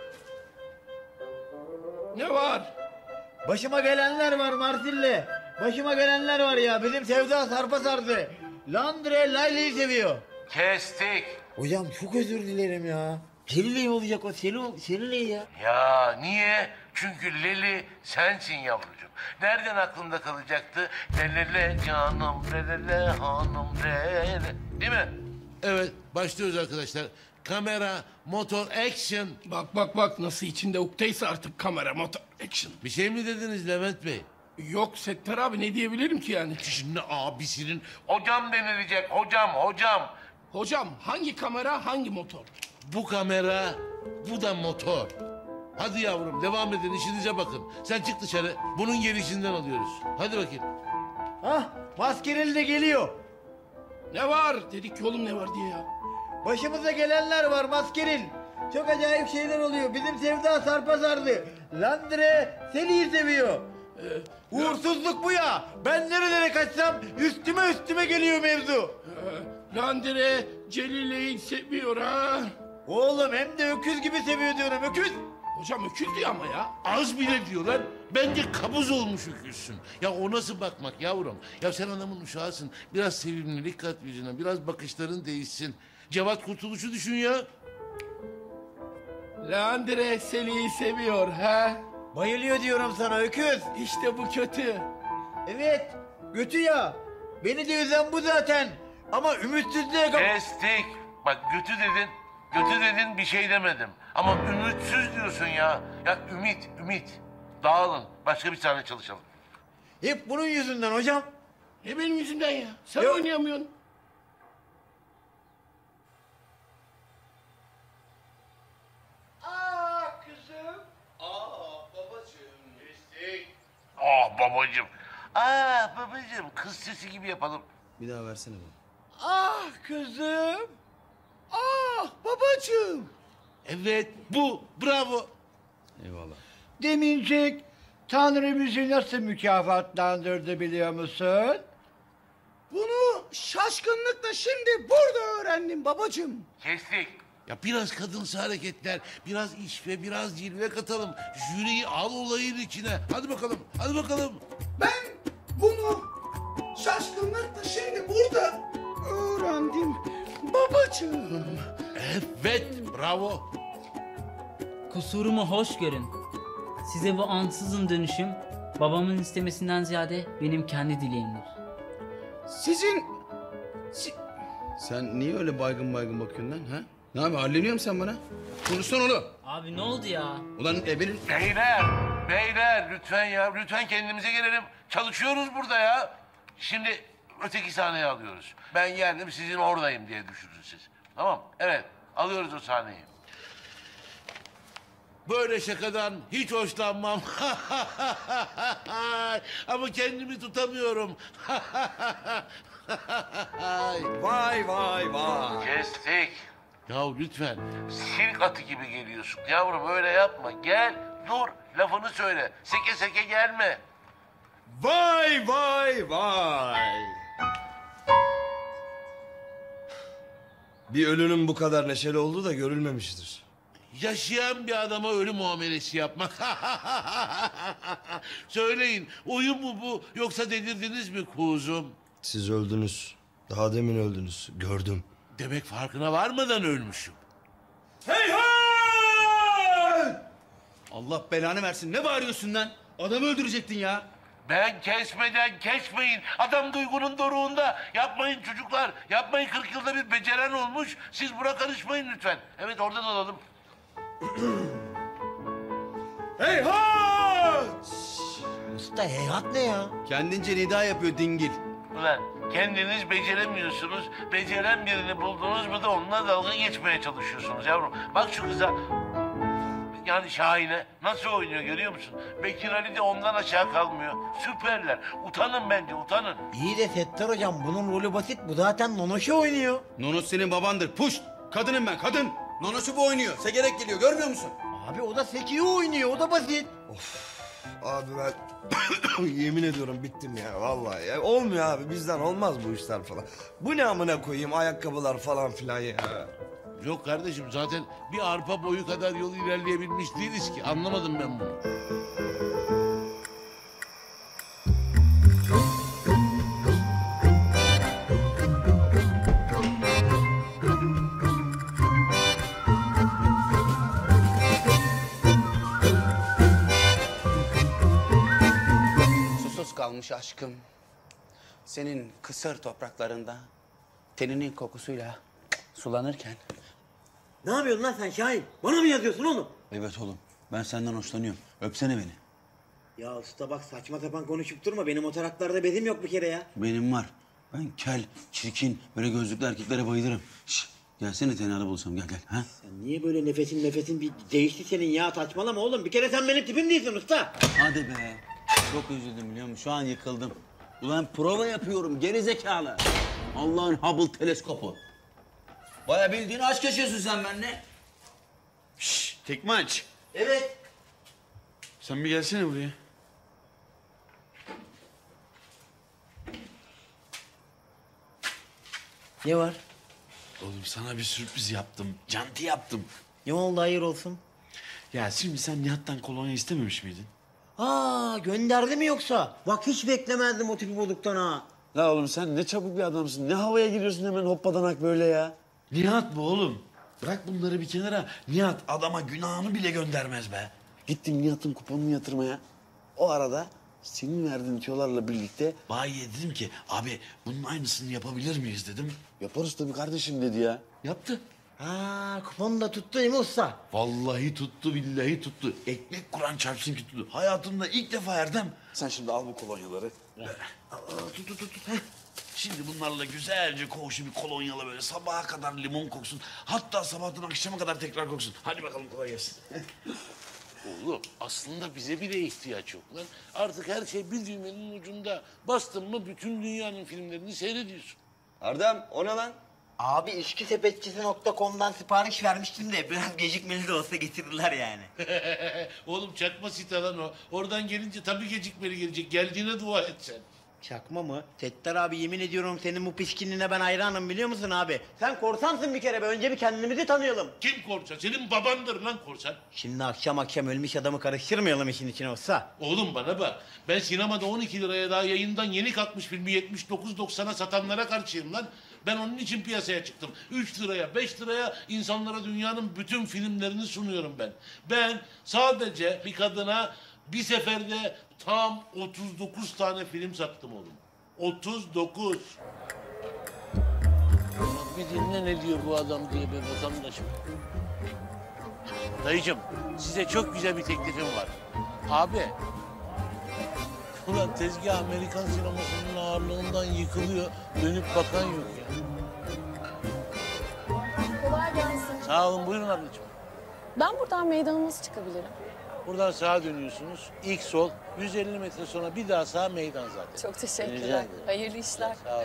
Ne var? Başıma gelenler var Marsilya. Başıma gelenler var ya. Bizim sevda sarpa sardı. Landre Layla'yı seviyor. Kestik. Hocam çok özür dilerim ya. Selile olacak o. Selile ya. Ya niye? Çünkü Leli sensin yavrucuğum. Nereden aklında kalacaktı? Lelele canım, lelele hanım, lele. Değil mi? Evet, başlıyoruz arkadaşlar. Kamera, motor, action. Bak nasıl içinde uktaysa artık kamera, motor, action. Bir şey mi dediniz Levent Bey? Yok Settar abi, ne diyebilirim ki yani? Şimdi abisinin hocam denilecek, hocam. Hocam hangi kamera, hangi motor? Bu kamera, bu da motor. Hadi yavrum devam edin, işinize bakın. Sen çık dışarı, bunun gelişinden alıyoruz. Hadi bakayım. Hah, maskereli de geliyor. Ne var? Dedik ki oğlum ne var diye ya. Başımıza gelenler var maskeril. Çok acayip şeyler oluyor. Bizim Sevda sarpa sardı. Landre Seli'yi seviyor. Uğursuzluk bu ya. Ben nerelere kaçsam üstüme geliyor mevzu. Landire Celile'yi seviyor ha. Oğlum hem de öküz gibi seviyor diyorum, öküz. Hocam öküz diyor ama ya. Az bile diyor lan. Bence kabuz olmuş öküzsün. Ya o nasıl bakmak yavrum? Ya sen adamın uşağısın. Biraz sevimlilik kat yüzüne. Biraz bakışların değişsin. Cevat Kurtuluş'u düşün ya. Landire Seli'yi seviyor ha. Bayılıyor diyorum sana öküz. İşte bu kötü. Evet, götü ya. Beni de üzen bu zaten. Ama ümitsizliğe... Kestik. Bak götü dedin bir şey demedim. Ama ümitsiz diyorsun ya. Ya ümit. Dağılın. Başka bir tane çalışalım. Hep bunun yüzünden hocam. Ne benim yüzümden ya? Sen Yok. oynayamıyorsun. Aa kızım. Babacığım. Kız sesi gibi yapalım. Bir daha versene bana. Ah kızım. Ah babacığım. Evet bu. Bravo. Eyvallah. Demincek Tanrı bizi nasıl mükafatlandırdı biliyor musun? Bunu şaşkınlıkla şimdi burada öğrendim babacığım. Kestik. Ya biraz kadınsı hareketler, biraz iş ve biraz cilve katalım. Jüriyi al olayın içine. Hadi bakalım. Ben bunu şaşkınlıkla şimdi burada öğrendim babacığım. Evet, bravo. Kusurumu hoş görün. Size bu ansızın dönüşüm babamın istemesinden ziyade benim kendi dileğimdir. Sen niye öyle baygın bakıyorsun lan ha? Ne abi halleniyor musun sen bana? Konuşsana oğlum. Abi ne oldu ya? Ulan benim... Beyler lütfen ya. Lütfen kendimize gelelim. Çalışıyoruz burada ya. Şimdi öteki sahneye alıyoruz. Ben geldim sizin oradayım diye düşünün siz. Tamam. Evet. Alıyoruz o sahneyi. Böyle şakadan hiç hoşlanmam. Ama kendimi tutamıyorum. Vay. Kestik. Ya lütfen. Sirk atı gibi geliyorsun. Yavrum öyle yapma. Gel, dur, lafını söyle. Seke gelme. Vay. Bir ölünün bu kadar neşeli olduğu da görülmemiştir. Yaşayan bir adama ölü muamelesi yapmak. Söyleyin, oyun mu bu yoksa delirdiniz mi kuzum? Siz öldünüz. Daha demin öldünüz. Gördüm. Demek farkına varmadan ölmüşüm. Hey! Allah belanı versin. Ne bağırıyorsun lan? Adamı öldürecektin ya. Ben kesmeyin. Adam duygunun doruğunda. Yapmayın çocuklar. Yapmayın, 40 yılda bir beceren olmuş. Siz buna karışmayın lütfen. Evet, oradan alalım. Usta heyhat ne ya? Kendince nida yapıyor dingil. Ulan kendiniz beceremiyorsunuz. Beceren birini buldunuz mu da onunla dalga geçmeye çalışıyorsunuz yavrum. Bak şu kıza. Yani Şahin'e nasıl oynuyor görüyor musun? Bekir Ali de ondan aşağı kalmıyor. Süperler. Utanın bence, utanın. İyi de Settar hocam bunun rolü basit. Bu zaten Nonoş'u oynuyor. Nonos senin babandır. Puş. Kadınım ben kadın. Nonos'u bu oynuyor. Segerek geliyor görmüyor musun? Abi o da Seki'yi oynuyor. O da basit. Abi ben yemin ediyorum bittim ya vallahi ya. Olmuyor abi, bizden olmaz bu işler falan. Bu ne amına koyayım, ayakkabılar falan filan ya. Yok kardeşim, zaten bir arpa boyu kadar yol ilerleyebilmiş değiliz ki. Anlamadım ben bunu. Susuz kalmış aşkım. Senin kısır topraklarında teninin kokusuyla Sulanırken. Ne yapıyorsun lan sen Şahin? Bana mı yazıyorsun oğlum? Evet oğlum. Ben senden hoşlanıyorum. Öpsene beni. Ya usta bak saçma sapan konuşup durma. Benim o taraklarda bezim yok bir kere ya. Benim var. Ben kel, çirkin, böyle gözlüklü erkeklere bayılırım. Şş, gelsene tenhada bulsam. Gel gel. Ha? Sen niye böyle nefesin bir değişti senin ya? Saçmalama oğlum. Bir kere sen benim tipim değilsin usta. Hadi be. Çok üzüldüm biliyor musun? Şu an yıkıldım. Ulan prova yapıyorum geri zekalı. Allah'ın Hubble teleskopu. Baya bildiğin aşk yaşıyorsun sen benimle. Şşş Tekmaç. Evet. Sen bir gelsene buraya. Ne var? Oğlum sana bir sürpriz yaptım. Canti yaptım. Ne oldu hayır olsun? Ya şimdi sen Nihat'tan kolonya istememiş miydin? Aa gönderdi mi yoksa? Bak hiç beklemezdim o tipi bulduktan ha. La oğlum sen ne çabuk bir adamsın. Ne havaya giriyorsun hemen hoppadanak böyle ya. Nihat bu oğlum. Bırak bunları bir kenara. Nihat adama günahını bile göndermez be. Gittim Nihat'ın kuponunu yatırmaya. O arada senin verdiğin tüyolarla birlikte bayiye dedim ki abi bunun aynısını yapabilir miyiz dedim. Yaparız tabii kardeşim dedi ya. Yaptı. Ha kupon da tuttu değil mi usta? Vallahi tuttu billahi tuttu. Ekmek kuran çarpsın ki tuttu. Hayatımda ilk defa Erdem. Sen şimdi al bu kolonyaları. Tut. Şimdi bunlarla güzelce koğuşu bir kolonyalı böyle sabaha kadar limon koksun. Hatta sabahtan akşama kadar tekrar koksun. Hadi bakalım kolay gelsin. Oğlum aslında bize bile ihtiyaç yok lan. Artık her şey bir düğmenin ucunda. Bastın mı bütün dünyanın filmlerini seyrediyorsun. Erdem o ne lan? Abi içkisepetçisi.com'dan sipariş vermiştim de biraz gecikmeli de olsa getirdiler yani. Oğlum çakma site lan o. Oradan gelince tabii gecikmeli gelecek. Geldiğine dua et sen. Çakma mı? Settar abi yemin ediyorum senin bu pişkinliğine ben hayranım biliyor musun abi? Sen korsansın bir kere be. Önce bir kendimizi tanıyalım. Kim korsan? Senin babandır lan korsan. Şimdi akşam ölmüş adamı karıştırmayalım işin içine olsa. Oğlum bana bak. Ben sinemada 12 liraya daha yayından yeni kalkmış filmi 79.90'a satanlara karşıyım lan. Ben onun için piyasaya çıktım. 3 liraya, 5 liraya insanlara dünyanın bütün filmlerini sunuyorum ben. Ben sadece bir kadına bir seferde tam 39 tane film sattım oğlum. 39. Bir dinle ne diyor bu adam diye be vatandaşım. Dayıcım size çok güzel bir teklifim var. Abi. Ulan tezgah Amerikan sinemasının ağırlığından yıkılıyor. Dönüp bakan yok ya. Kolay gelsin. Sağ olun buyurun ablacığım. Ben buradan meydana nasıl çıkabilirim? Buradan sağa dönüyorsunuz. İlk sol. 150 metre sonra bir daha sağ meydan zaten. Çok Rica teşekkürler. ederim. Hayırlı işler. Sağ olun.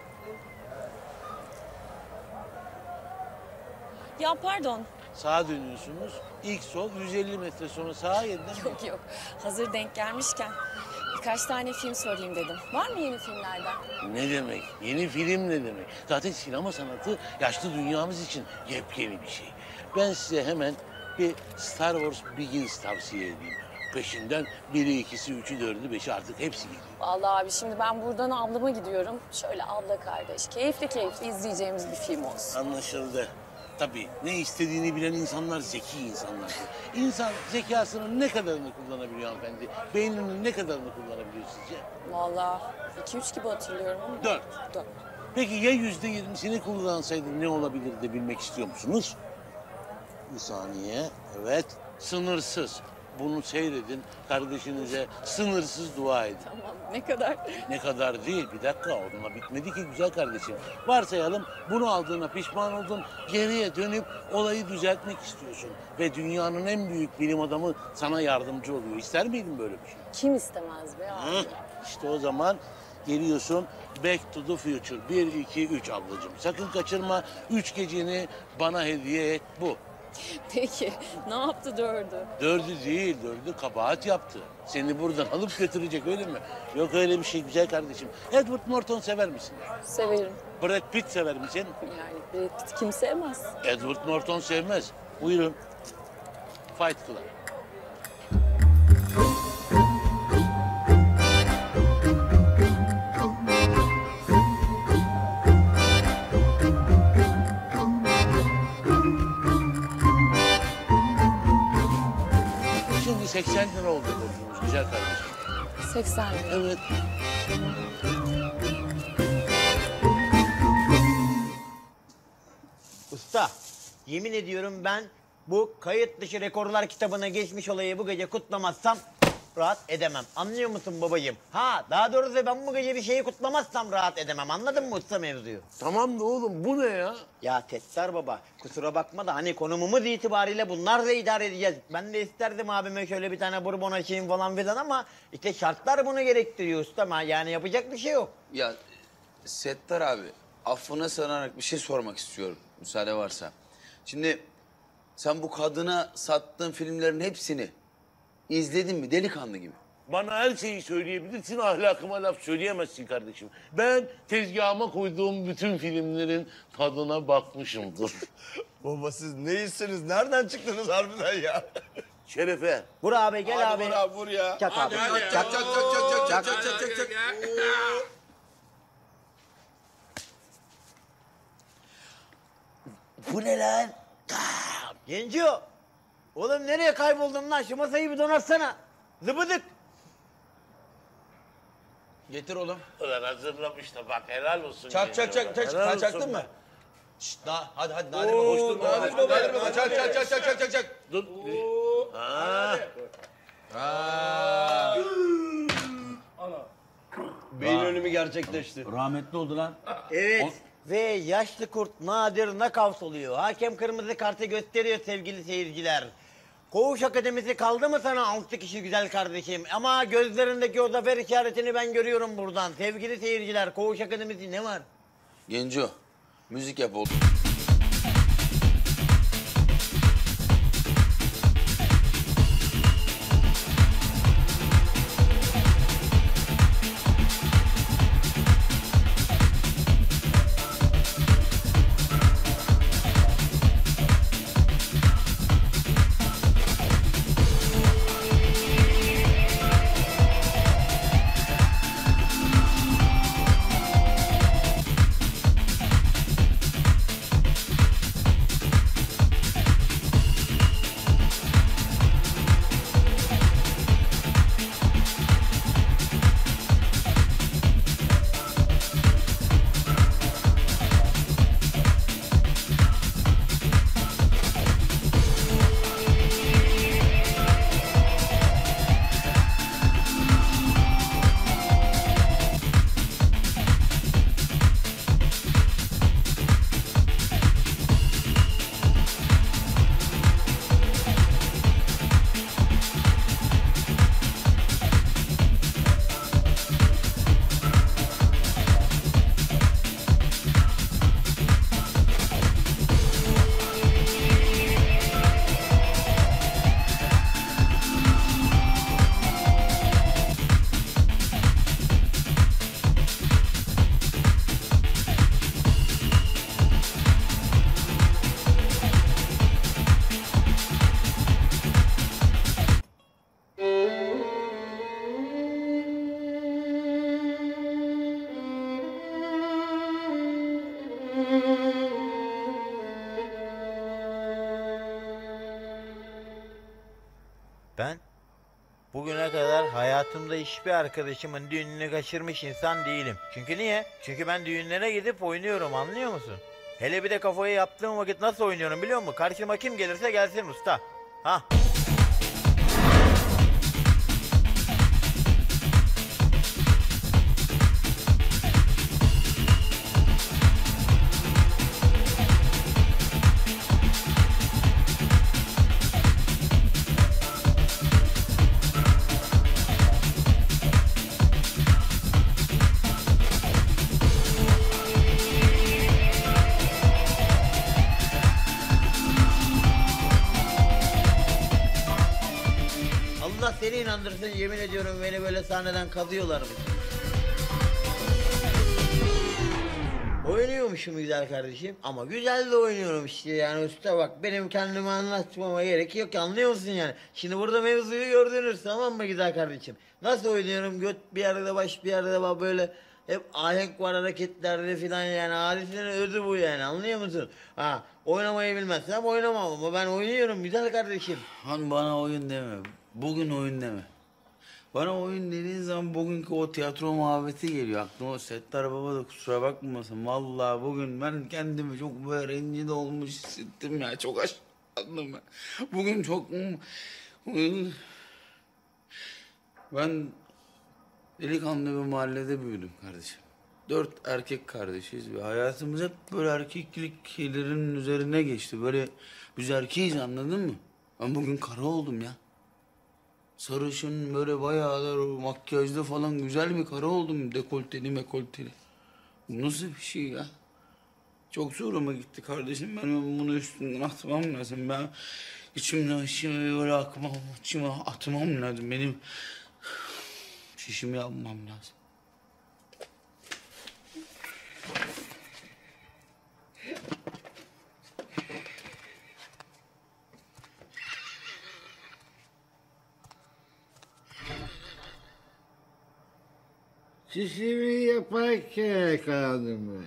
Ya pardon. Sağa dönüyorsunuz. İlk sol 150 metre sonra sağa yeniden. Yok. Hazır denk gelmişken birkaç tane film sorayım dedim. Var mı yeni filmlerden? Ne demek? Yeni film ne demek? Zaten sinema sanatı yaşlı dünyamız için yepyeni bir şey. Ben size hemen bir Star Wars Begins tavsiye edeyim. Peşinden 1'i, 2'si, 3'ü, 4'ü, 5'i artık hepsi geliyor. Vallahi abi şimdi ben buradan ablama gidiyorum. Şöyle abla kardeş keyifli izleyeceğimiz bir film olsun. Anlaşıldı. Tabii ne istediğini bilen insanlar zeki insanlardır. İnsan zekasının ne kadarını kullanabiliyor hanımefendi? Beyninin ne kadarını kullanabiliyor sizce? Vallahi 2-3 gibi hatırlıyorum ama. 4. 4. Peki ya %20'sini kullansaydı ne olabilirdi bilmek istiyor musunuz? Bir saniye. Evet. Sınırsız. Bunu seyredin. Kardeşinize sınırsız dua edin. Tamam ne kadar? Ne kadar değil. Bir dakika onunla bitmedi ki güzel kardeşim. Varsayalım bunu aldığına pişman oldun. Geriye dönüp olayı düzeltmek istiyorsun. Ve dünyanın en büyük bilim adamı sana yardımcı oluyor. İster miydin böyle bir şey? Kim istemez be abi? İşte o zaman geliyorsun Back to the Future. 1, 2, 3 ablacığım. Sakın kaçırma. 3 geceni bana hediye et bu. Peki ne yaptı 4'ü? 4'ü değil, 4'ü kabahat yaptı. Seni buradan alıp götürecek öyle mi? Yok öyle bir şey güzel kardeşim. Edward Norton sever misin? Severim. Brad Pitt sever misin? Yani Brad Pitt kim sevmez? Edward Norton sevmez. Buyurun. Fight Club. Şimdi 80 lira oldu borcumuz güzel kardeşim. 80 lira. Evet. Yemin ediyorum ben bu kayıt dışı rekorlar kitabına geçmiş olayı bu gece kutlamazsam rahat edemem. Anlıyor musun babacığım? Ha, daha doğrusu ben bu gece bir şeyi kutlamazsam rahat edemem. Anladın mı usta mevzuyu? Tamam da oğlum bu ne ya? Ya Tettar baba kusura bakma da hani konumumuz itibariyle bunlarla idare edeceğiz. Ben de isterdim abime şöyle bir tane bourbon açayım falan filan ama işte şartlar bunu gerektiriyor ustam. Yani yapacak bir şey yok. Ya Settar abi, affına sığınarak bir şey sormak istiyorum müsaade varsa. Şimdi sen bu kadına sattığın filmlerin hepsini izledin mi delikanlı gibi? Bana her şeyi söyleyebilirsin, ahlakıma laf söyleyemezsin kardeşim. Ben tezgahıma koyduğum bütün filmlerin tadına bakmışımdır. Baba siz neyisiniz? Nereden çıktınız harbiden ya? Şerefe. Vur abi gel Hadi abi. vur abi vur ya. Çak abi. Çak çak çak çak çak çak çak. Bu ne lan? Genco. Oğlum nereye kayboldun lan? Şu masayı bir donatsana. Zıbıdık. Getir oğlum. Ulan hazırlamış da bak helal olsun. Çak çak çak çak. Helal Sen olsun çaktın be. mı? Şşt daha hadi Nadir baba koşturma. Nadir baba çak çak çak çak çak çak çak. Dur. Ha. Beyin ölümü gerçekleşti. Rahmetli oldu lan. Evet. Ve yaşlı kurt Nadir nakavt oluyor. Hakem kırmızı kartı gösteriyor sevgili seyirciler. Koğuş Akademisi kaldı mı sana 6 kişi güzel kardeşim? Ama gözlerindeki o zafer işaretini ben görüyorum buradan. Sevgili seyirciler, Koğuş Akademisi ne var? Genco, müzik yap oğlum. Ben bugüne kadar hayatımda hiçbir arkadaşımın düğününü kaçırmış insan değilim. Çünkü niye? Çünkü ben düğünlere gidip oynuyorum, anlıyor musun? Hele bir de kafayı yaptığım vakit nasıl oynuyorum biliyor musun? Karşıma kim gelirse gelsin usta. Ha. Allah seni inandırsın, yemin ediyorum beni böyle sahneden kazıyorlarmış. Oynuyormuşum güzel kardeşim ama güzel de oynuyorum işte yani usta bak benim kendime anlatmama gerek yok, anlıyor musun yani? Şimdi burada mevzuyu gördünüz, tamam mı güzel kardeşim? Nasıl oynuyorum, göt bir yerde baş bir yerde bak, böyle hep ahenk var hareketlerde filan yani, hadisenin özü bu yani, anlıyor musun? Ha, oynamayı bilmezsem oynamam ama ben oynuyorum güzel kardeşim. Han bana oyun deme. Bugün oyun deme. Bana oyun dediğin zaman bugünkü o tiyatro muhabbeti geliyor aklıma. O Settar Baba da kusura bakmasın. Vallahi bugün ben kendimi çok böyle rencide olmuş hissettim ya. Çok aşağılandım ben. Bugün çok... Ben delikanlı bir mahallede büyüdüm kardeşim. 4 erkek kardeşiz ve hayatımız hep böyle erkeklik şeylerin üzerine geçti. Böyle biz erkeğiz, anladın mı? Ben bugün kara oldum ya. Sarışın böyle bayağı da makyajlı falan güzel bir kara oldum. Dekolteli mekolteli. Bu nasıl bir şey ya? Çok zoruma gitti kardeşim. Ben bunu üstünden atmam lazım. Ben içimden aşağı böyle akmam, içime atmam lazım. Benim şişimi yapmam lazım. Şişimi yaparken yakalandım ben.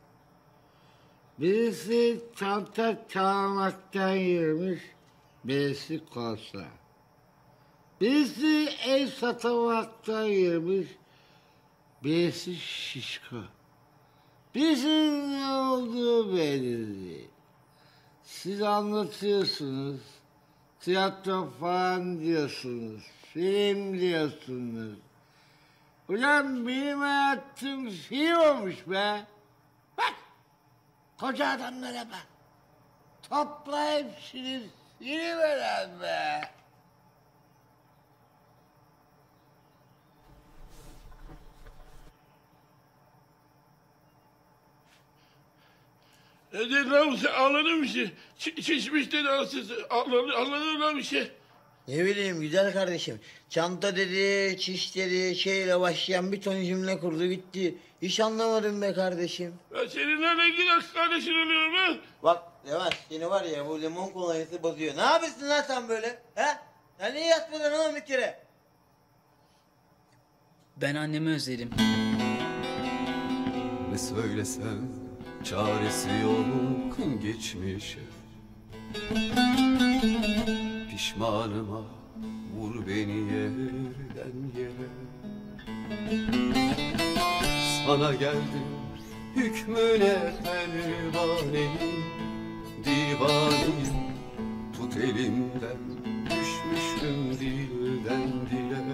Birisi çanta çalmaktan yemiş, birisi korsa. Birisi ev satamaktan yemiş, birisi şişko. Birisinin ne olduğu belli değil. Siz anlatıyorsunuz, tiyatro falan diyorsunuz, film diyorsunuz. Ulan benim hayatım film olmuş be. Bak, koca adamlara bak. Topla hepsini siliveren be. Ne dedi lan bir şey? Anladın bir şey. Şişmiş dedi anasını. Anladın lan bir şey. Ne bileyim güzel kardeşim. Çanta dedi, çiş dedi, şeyle başlayan bir ton cümle kurdu gitti. Hiç anlamadım be kardeşim. Ben seninle ne gider kardeşin oluyorum ben. Bak Levent seni var ya bu limon kolonyası bozuyor. Ne yapıyorsun lan sen böyle? He? Sen niye yatmadın oğlum bir kere? Ben annemi özledim. Ne söylesem çaresi yok geçmişe. Pişmanıma vur beni yerden yere. Sana geldim hükmüne pervaneyim, divaneyim. Tut elimden düşmüşüm dilden dile.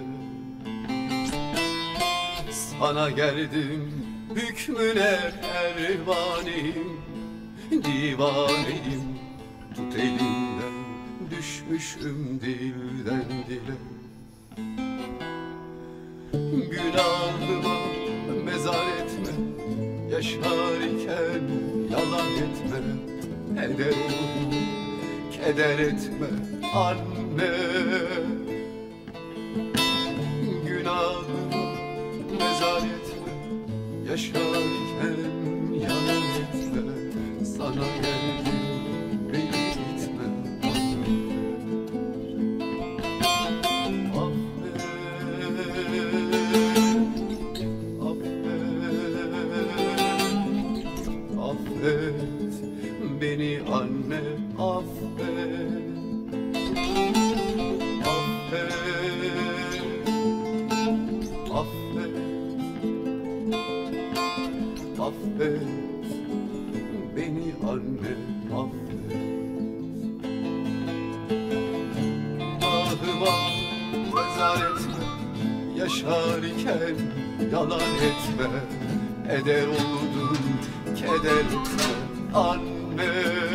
Sana geldim hükmüne pervaneyim, divaneyim. Tut elimden düşmüşüm dilden dile. Günahıma mezar etme, yaşar iken yalan etme. Heder olur, keder etme anne. Günahıma mezar etme, yaşar iken yalan etme. Sana geldim beni gitme. Affet beni anne, affet. Affet, affet, affet beni anne, affet. Günahıma mezar etme, yaşar iken yalan etme. Eder oldum, keder etme anne.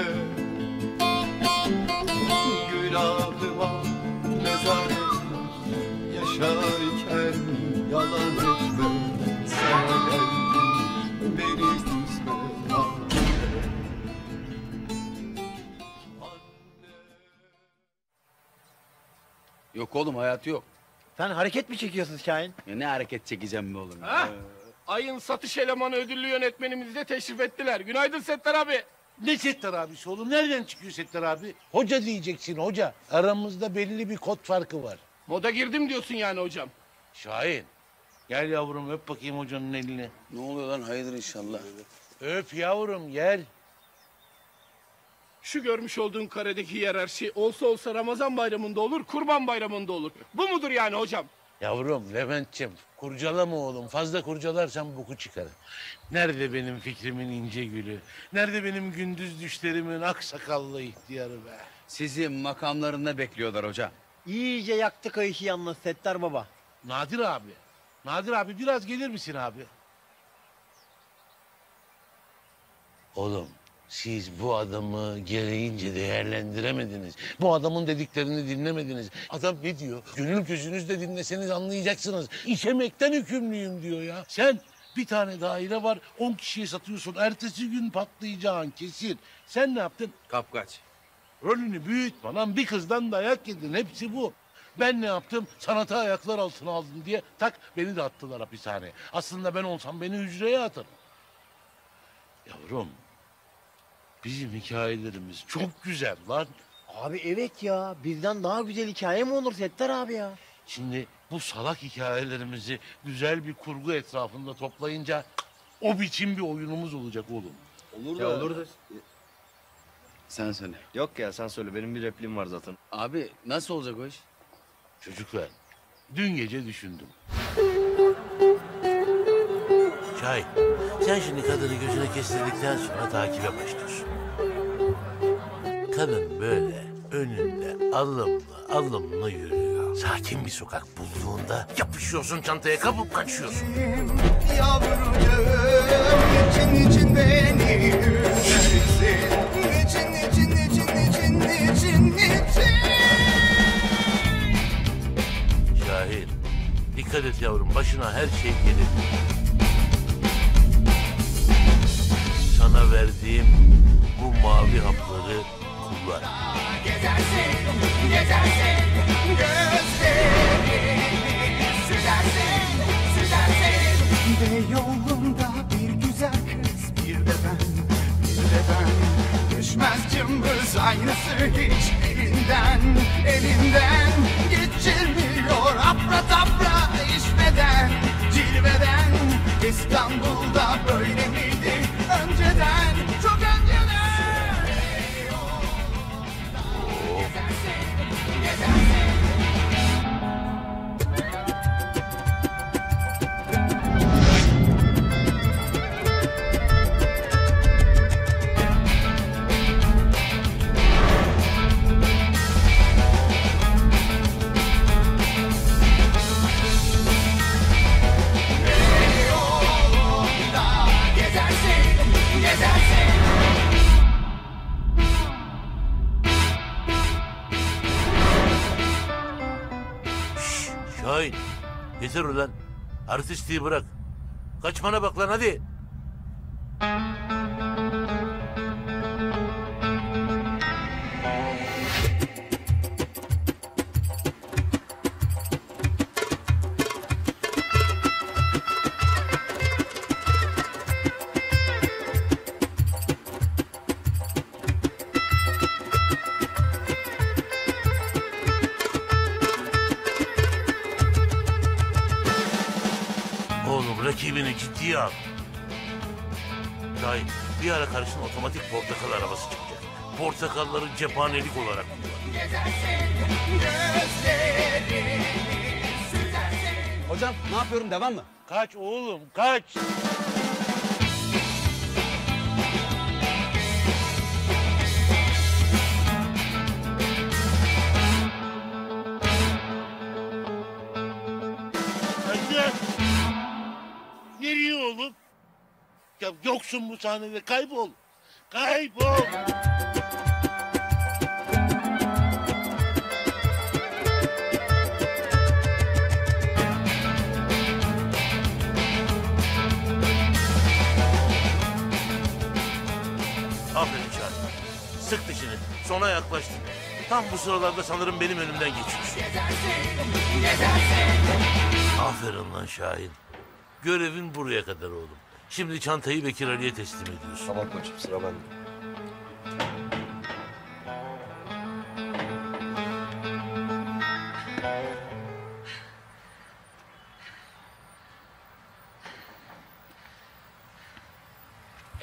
Günahıma mezar etme, yaşar iken yalan etme. Sana geldim beni üzme anne. Yok oğlum, hayatı yok. Sen hareket mi çekiyorsun Şahin? Ya ne hareket çekeceğim be oğlum? Ha? Ayın satış elemanı ödüllü yönetmenimizi de teşrif ettiler. Günaydın Settar abi. Ne Settar abisi oğlum? Nereden çıkıyor Settar abi? Hoca diyeceksin hoca. Aramızda belli bir kod farkı var. Moda girdim diyorsun yani hocam. Şahin. Gel yavrum öp bakayım hocanın elini. Ne oluyor lan, hayırdır inşallah. Öp yavrum gel. Şu görmüş olduğun karedeki hiyerarşi olsa olsa Ramazan bayramında olur, Kurban bayramında olur. Bu mudur yani hocam? Yavrum Levent'ciğim kurcalama oğlum. Fazla kurcalarsan boku çıkar. Nerede benim fikrimin ince gülü? Nerede benim gündüz düşlerimin aksakallı ihtiyarı be? Sizi makamlarında bekliyorlar hocam. İyice yaktı kayışı yalnız Settar baba. Nadir abi. Nadir abi biraz gelir misin abi? Oğlum siz bu adamı gereğince değerlendiremediniz. Bu adamın dediklerini dinlemediniz. Adam ne diyor? Gönül gözünüzle dinleseniz anlayacaksınız. İçemekten hükümlüyüm diyor ya. Sen bir tane daire var 10 kişiye satıyorsun. Ertesi gün patlayacağın kesin. Sen ne yaptın? Kapkaç. Rolünü büyütme lan. Bir kızdan dayak yedin. Hepsi bu. Ben ne yaptım? Sanatı ayaklar altına aldım diye tak beni de attılar hapishaneye. Aslında ben olsam beni hücreye atar. Yavrum, bizim hikayelerimiz çok güzel lan. Abi evet ya. Bizden daha güzel hikaye mi olur Settar abi ya? Şimdi bu salak hikayelerimizi güzel bir kurgu etrafında toplayınca o biçim bir oyunumuz olacak oğlum. Olur da. Olur da. Sen söyle. Yok ya sen söyle benim bir repliğim var zaten. Abi nasıl olacak o iş? Çocuklar, dün gece düşündüm. Şahin, sen şimdi kadını gözüne kestirdikten sonra takibe başlıyorsun. Kadın böyle önünde alımlı yürüyor. Sakin bir sokak bulduğunda yapışıyorsun çantaya kapıp kaçıyorsun. Yavrucağım için beni üzersin. Için. Şahin, dikkat et yavrum başına her şey gelir. Sana verdiğim bu mavi hapları kullan. Gezersin gözlerini süzersin. Ve yolunda bir güzel kız bir de ben düşmez cımbız aynısı hiç elinden geçirmiyor apra tapra işveden cilveden İstanbul'da böyle miydi önceden çok önceden. Şahin, yeter ulan. Artistliği bırak. Kaçmana bak lan hadi. Oğlum rakibini ciddiye al. Şahin, bir ara karşına otomatik portakal arabası çıkacak. Portakalları cephanelik olarak kullan. Hocam ne yapıyorum devam mı? Kaç oğlum kaç. Hadi. Nereye oğlum? Ya yoksun bu sahnede kaybol. Kaybol. Aferin Şahin. Sık dişini. Sona yaklaştın. Tam bu sıralarda sanırım benim önümden geçiyorsun. Aferin lan Şahin. Görevin buraya kadar oğlum. Şimdi çantayı Bekir Ali'ye teslim ediyorsun. Tamam koçum sıra bende.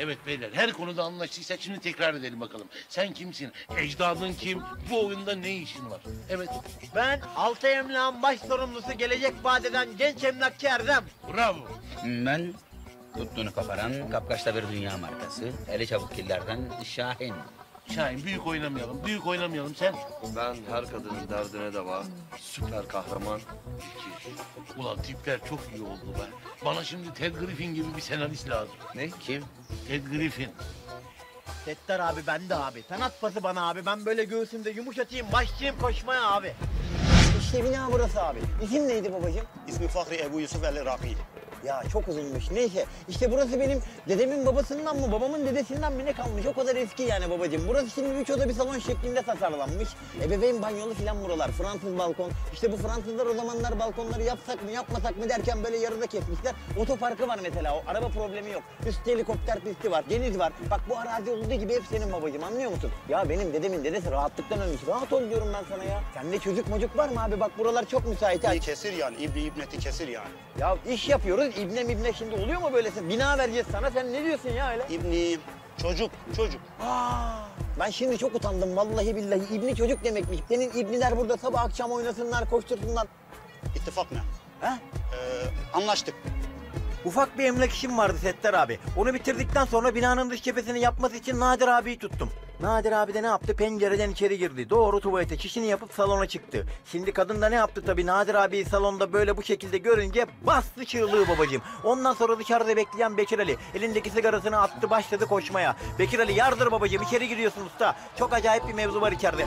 Evet beyler, her konuda anlaştıysak şimdi tekrar edelim bakalım. Sen kimsin? Ecdadın kim? Bu oyunda ne işin var? Evet. Ben altı emlakın baş sorumlusu gelecek vadeden genç emlakçı Erdem. Bravo. Ben tuttuğunu koparan kapkaçta bir dünya markası. Eli çabuk killerden Şahin. Şahin büyük oynamayalım, büyük oynamayalım sen. Ben her kadının derdine deva, süper kahraman. Ulan tipler çok iyi oldu be. Bana şimdi Ted Griffin gibi bir senarist lazım. Ne? Kim? Ted Griffin. Settar abi ben de abi. Sen at pası bana abi. Ben böyle göğsümde yumuşatayım başlayayım koşmaya abi. İşte bina burası abi. İsim neydi babacığım? İsmi Fahri Ebu Yusuf El Iraki. Ya çok uzunmuş. Neyse işte burası benim dedemin babasından mı babamın dedesinden mi ne kalmış. O kadar eski yani babacığım. Burası şimdi 3 oda bir salon şeklinde tasarlanmış. Ebeveyn banyolu filan buralar. Fransız balkon. İşte bu Fransızlar o zamanlar balkonları yapsak mı yapmasak mı derken böyle yarıda kesmişler. Otoparkı var mesela. O araba problemi yok. Üstte helikopter pisti var. Deniz var. Bak bu arazi olduğu gibi hep senin babacığım, anlıyor musun? Ya benim dedemin dedesi rahatlıktan ölmüş. Rahat ol diyorum ben sana ya. Sende çocuk mocuk var mı abi? Bak buralar çok müsait. İyi kesir yani. İbneti kesir yani. Ya iş yapıyoruz. İbne şimdi oluyor mu böylesi? Bina vereceğiz sana. Sen ne diyorsun ya öyle? İbni, çocuk. Ben şimdi çok utandım. Vallahi billahi İbni çocuk demekmiş. Senin İbniler burada sabah akşam oynasınlar, koştursunlar. İttifak ne? He? Anlaştık. Ufak bir emlak işim vardı Settar abi. Onu bitirdikten sonra binanın dış cephesini yapması için Nadir abiyi tuttum. Nadir abi de ne yaptı? Pencereden içeri girdi. Doğru tuvalete çişini yapıp salona çıktı. Şimdi kadın da ne yaptı tabii? Nadir abiyi salonda böyle bu şekilde görünce bastı çığlığı babacığım. Ondan sonra dışarıda bekleyen Bekir Ali elindeki sigarasını attı, başladı koşmaya. Bekir Ali yardır babacığım, içeri giriyorsun usta. Çok acayip bir mevzu var içeride.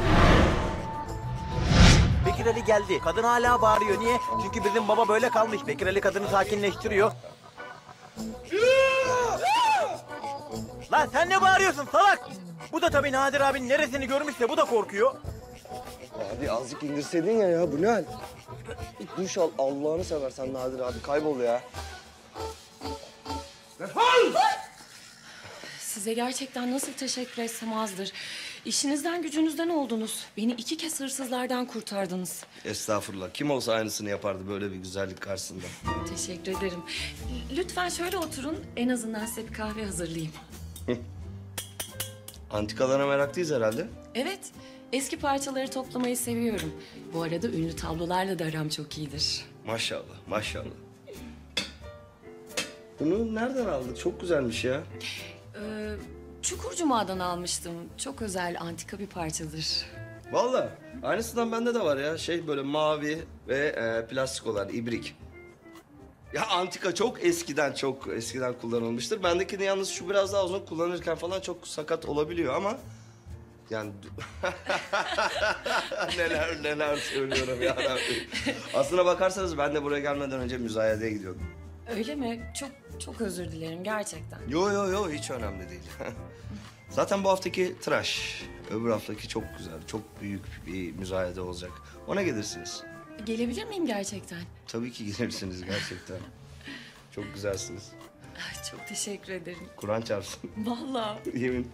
Bekir Ali geldi. Kadın hala bağırıyor. Niye? Çünkü bizim baba böyle kalmış. Bekir Ali kadını sakinleştiriyor. Lan sen ne bağırıyorsun salak? Bu da tabii Nadir abinin neresini görmüşse bu da korkuyor. Abi azıcık indirseydin ya bu ne hal? Bir duş al Allah'ını seversen Nadir abi kaybol ya. Size gerçekten nasıl teşekkür etsem azdır. İşinizden gücünüzden oldunuz. Beni 2 kez hırsızlardan kurtardınız. Estağfurullah. Kim olsa aynısını yapardı böyle bir güzellik karşısında. Teşekkür ederim. Lütfen şöyle oturun. En azından size bir kahve hazırlayayım. Antikalara meraklıyız herhalde. Evet, eski parçaları toplamayı seviyorum. Bu arada ünlü tablolarla da aram çok iyidir. Maşallah, maşallah. Bunu nereden aldık? Çok güzelmiş ya. Çukurcuma'dan almıştım. Çok özel, antika bir parçadır. Vallahi aynısından bende de var ya. Şey böyle mavi ve plastik olan ibrik. Ya antika çok eskiden kullanılmıştır. Bendekini yalnız şu biraz daha uzun kullanırken falan çok sakat olabiliyor ama... Yani... neler söylüyorum ya Rabbi. Aslına bakarsanız ben de buraya gelmeden önce müzayedeye gidiyordum. Öyle mi? Çok özür dilerim gerçekten. Yo hiç önemli değil. Zaten bu haftaki tıraş. Öbür haftaki çok güzel, çok büyük bir müzayede olacak. Ona gelirsiniz. Gelebilir miyim gerçekten? Tabii ki gelirsiniz gerçekten. Çok güzelsiniz. Çok teşekkür ederim. Kur'an çarpsın. Vallahi. Yemin.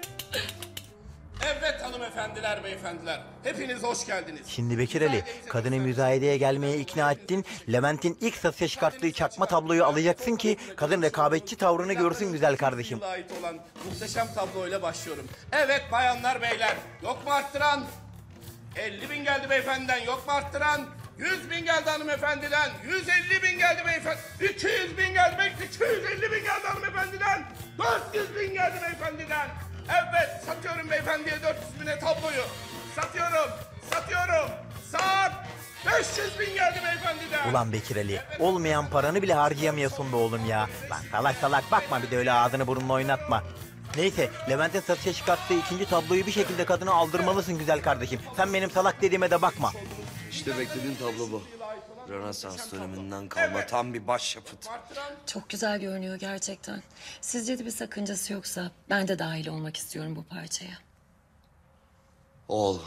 Evet hanımefendiler, beyefendiler. Hepiniz hoş geldiniz. Şimdi Bekir Ali, kadını müzayedeye gelmeye ikna ettin. Levent'in ilk satışa çıkarttığı çakma tabloyu alacaksın ki kadın rekabetçi tavrını görsün güzel kardeşim. ait olan muhteşem tabloyla başlıyorum. Evet bayanlar, beyler. Yok mu arttıran? 50.000 geldi beyefendiden. Yok mu arttıran? 100.000 geldi hanımefendiden. 150.000 geldi beyefendi. 200.000 geldi beyefendi. 250.000 geldi hanımefendiden. 400.000 geldi beyefendiden. Evet, satıyorum beyefendiye 400.000'e tabloyu. Satıyorum. Saat 500.000 geldi beyefendiden. Ulan Bekir Ali, olmayan paranı bile harcayamıyorsun be oğlum ya. Lan salak bakma bir de öyle ağzını burnunu oynatma. Neyse, Levent'in satışa çıkarttığı ikinci tabloyu bir şekilde kadına aldırmalısın güzel kardeşim. Sen benim salak dediğime de bakma. İşte beklediğin tablo bu. Rönesans döneminden kalma tam bir başyapıt. Çok güzel görünüyor gerçekten. Sizce de bir sakıncası yoksa ben de dahil olmak istiyorum bu parçaya. Ol.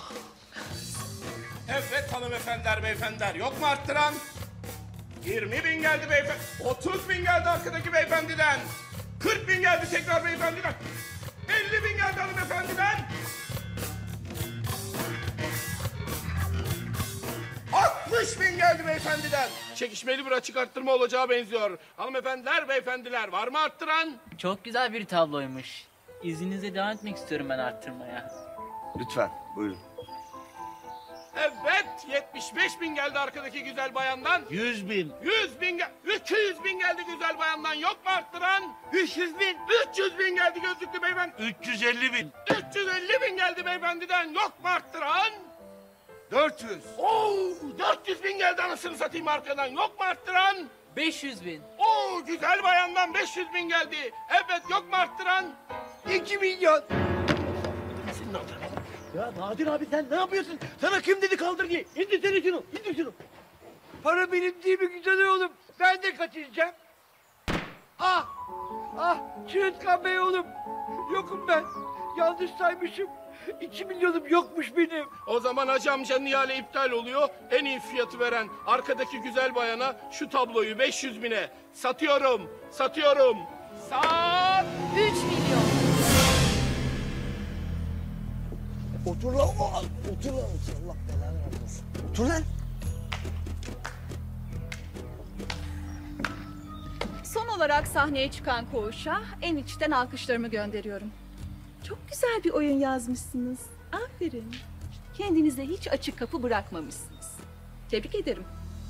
Evet hanımefendiler, beyefendiler. Yok mu arttıran? 20.000 geldi beyefendi. 30.000 geldi arkadaki beyefendiden. 40.000 geldi tekrar beyefendiden. 50.000 geldi hanımefendiden. 60.000 3000 geldi beyefendiden. Çekişmeli bir açık arttırma olacağı benziyor. Hanımefendiler, beyefendiler var mı arttıran? Çok güzel bir tabloymuş. İzninizle devam etmek istiyorum ben arttırmaya. Lütfen buyurun. Evet, 75.000 geldi arkadaki güzel bayandan. 100.000. 100.000 geldi. 200.000 geldi güzel bayandan. Yok mu arttıran? 300.000. 300.000 geldi gözlüklü beyefendi. 350.000. 350.000 geldi beyefendiden. Yok mu arttıran? 400. Oo, 400.000 geldi anasını satayım arkadan. Yok mu arttıran? 500.000. Oo, güzel bayandan 500.000 geldi. Evet, yok mu arttıran? 2 milyon. Ya Nadir abi sen ne yapıyorsun? Sana kim dedi kaldır diye? İndirsene şunu, indir şunu. Para benim değil mi güzel oğlum? Ben de kaçıracağım. Ah! Ah! Çırıtkan Bey oğlum. Yokum ben. Yanlış saymışım. 2 milyonum yokmuş benim. O zaman Hacı amcanın ihale iptal oluyor. En iyi fiyatı veren arkadaki güzel bayana şu tabloyu 500.000'e satıyorum. Satıyorum. Sat! 3 milyon. Otur lan. Otur lan. Allah belanı vermesin. Otur lan. Son olarak sahneye çıkan koğuşa en içten alkışlarımı gönderiyorum. Çok güzel bir oyun yazmışsınız. Aferin. Kendinize hiç açık kapı bırakmamışsınız. Tebrik ederim.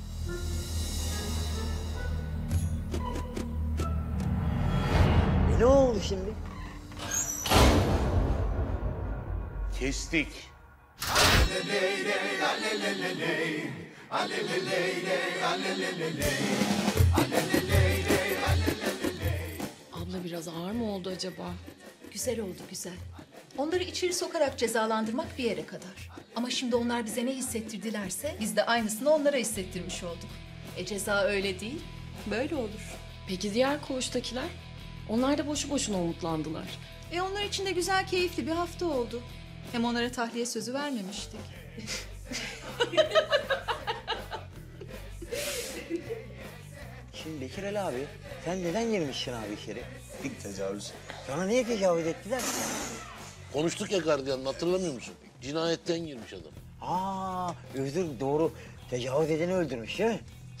Ne oldu şimdi? Kestik. Abla biraz ağır mı oldu acaba? Güzel oldu, güzel. Onları içeri sokarak cezalandırmak bir yere kadar. Ama şimdi onlar bize ne hissettirdilerse biz de aynısını onlara hissettirmiş olduk. Ceza öyle değil, böyle olur. Peki diğer koğuştakiler? Onlar da boşu boşuna umutlandılar. Onlar için de güzel, keyifli bir hafta oldu. Hem onlara tahliye sözü vermemiştik. Şimdi Bekir Ali abi, sen neden girmişsin abi içeri? Tecavüz. Sana niye tecavüz ettiler? Konuştuk ya gardiyanla, hatırlamıyor musun? Cinayetten girmiş adam. Özür doğru. Tecavüz edeni öldürmüş değil mi?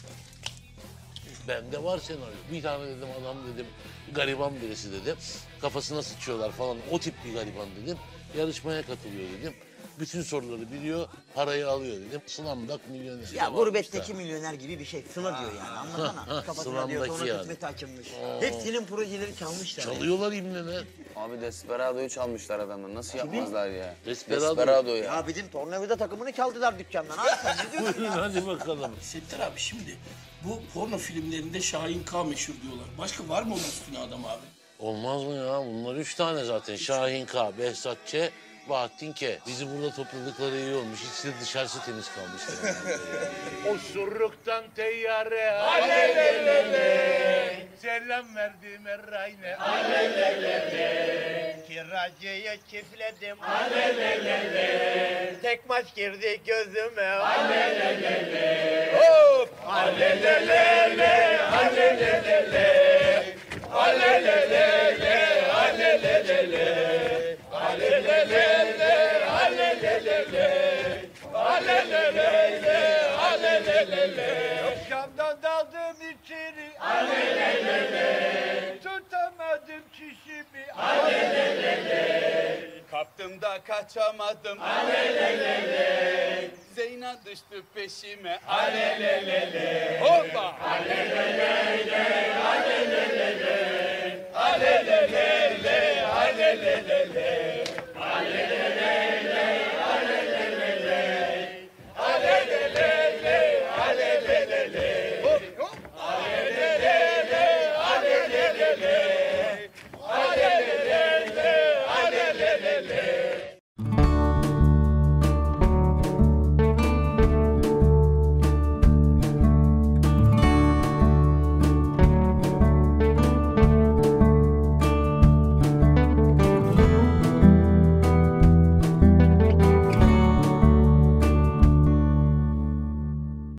Bende var senaryo. Bir tane dedim adam dedim, gariban birisi dedim. Kafasına sıçıyorlar falan. O tip bir gariban dedim. Yarışmaya katılıyor dedim. Bütün soruları biliyor, parayı alıyor dedim. Slumdog milyoner. Ya gurbetteki milyoner gibi bir şey. Sıla diyor yani anlasana. Kafasına diyor sonra yani. kısmeti açılmış. Hepsinin projeleri çalmışlar. Çalıyorlar İbne'ne. Abi Desperado'yu çalmışlar adamlar. Nasıl yapmazlar ya? Desperado ya. Ya bizim tornavida takımını çaldılar dükkandan. Abi sen ne diyorsun ya? Hadi bakalım. Settar abi şimdi bu porno filmlerinde Şahin K meşhur diyorlar. Başka var mı onun üstüne adam abi? Olmaz mı ya? Bunlar 3 tane zaten. Şahin K, Behzat Ç, Bahattin K. Bizi burada topladıkları iyi olmuş. Hiç de dışarısı temiz kalmıştı. Osurluktan teyyare. Alelelele. Selam verdim Errayne. Alelelele. Kiracıya çiftledim. Alelelele. Tek maç girdi gözüme. Alelelele. Hop. Alelelele. Alelelele. Alelelele. Alelelele. Alelelele. Alelelele. Alelelele. Alelelele. Camdan daldım içeri. Alelelele. Tutamadım çişimi. Alelelele. Kaptım da kaçamadım. Alelelele. Zeyna düştü peşime. Alelelele. Hoppa. Alelelele. Alelelele. Alelelele. Alelelele. Alelelele.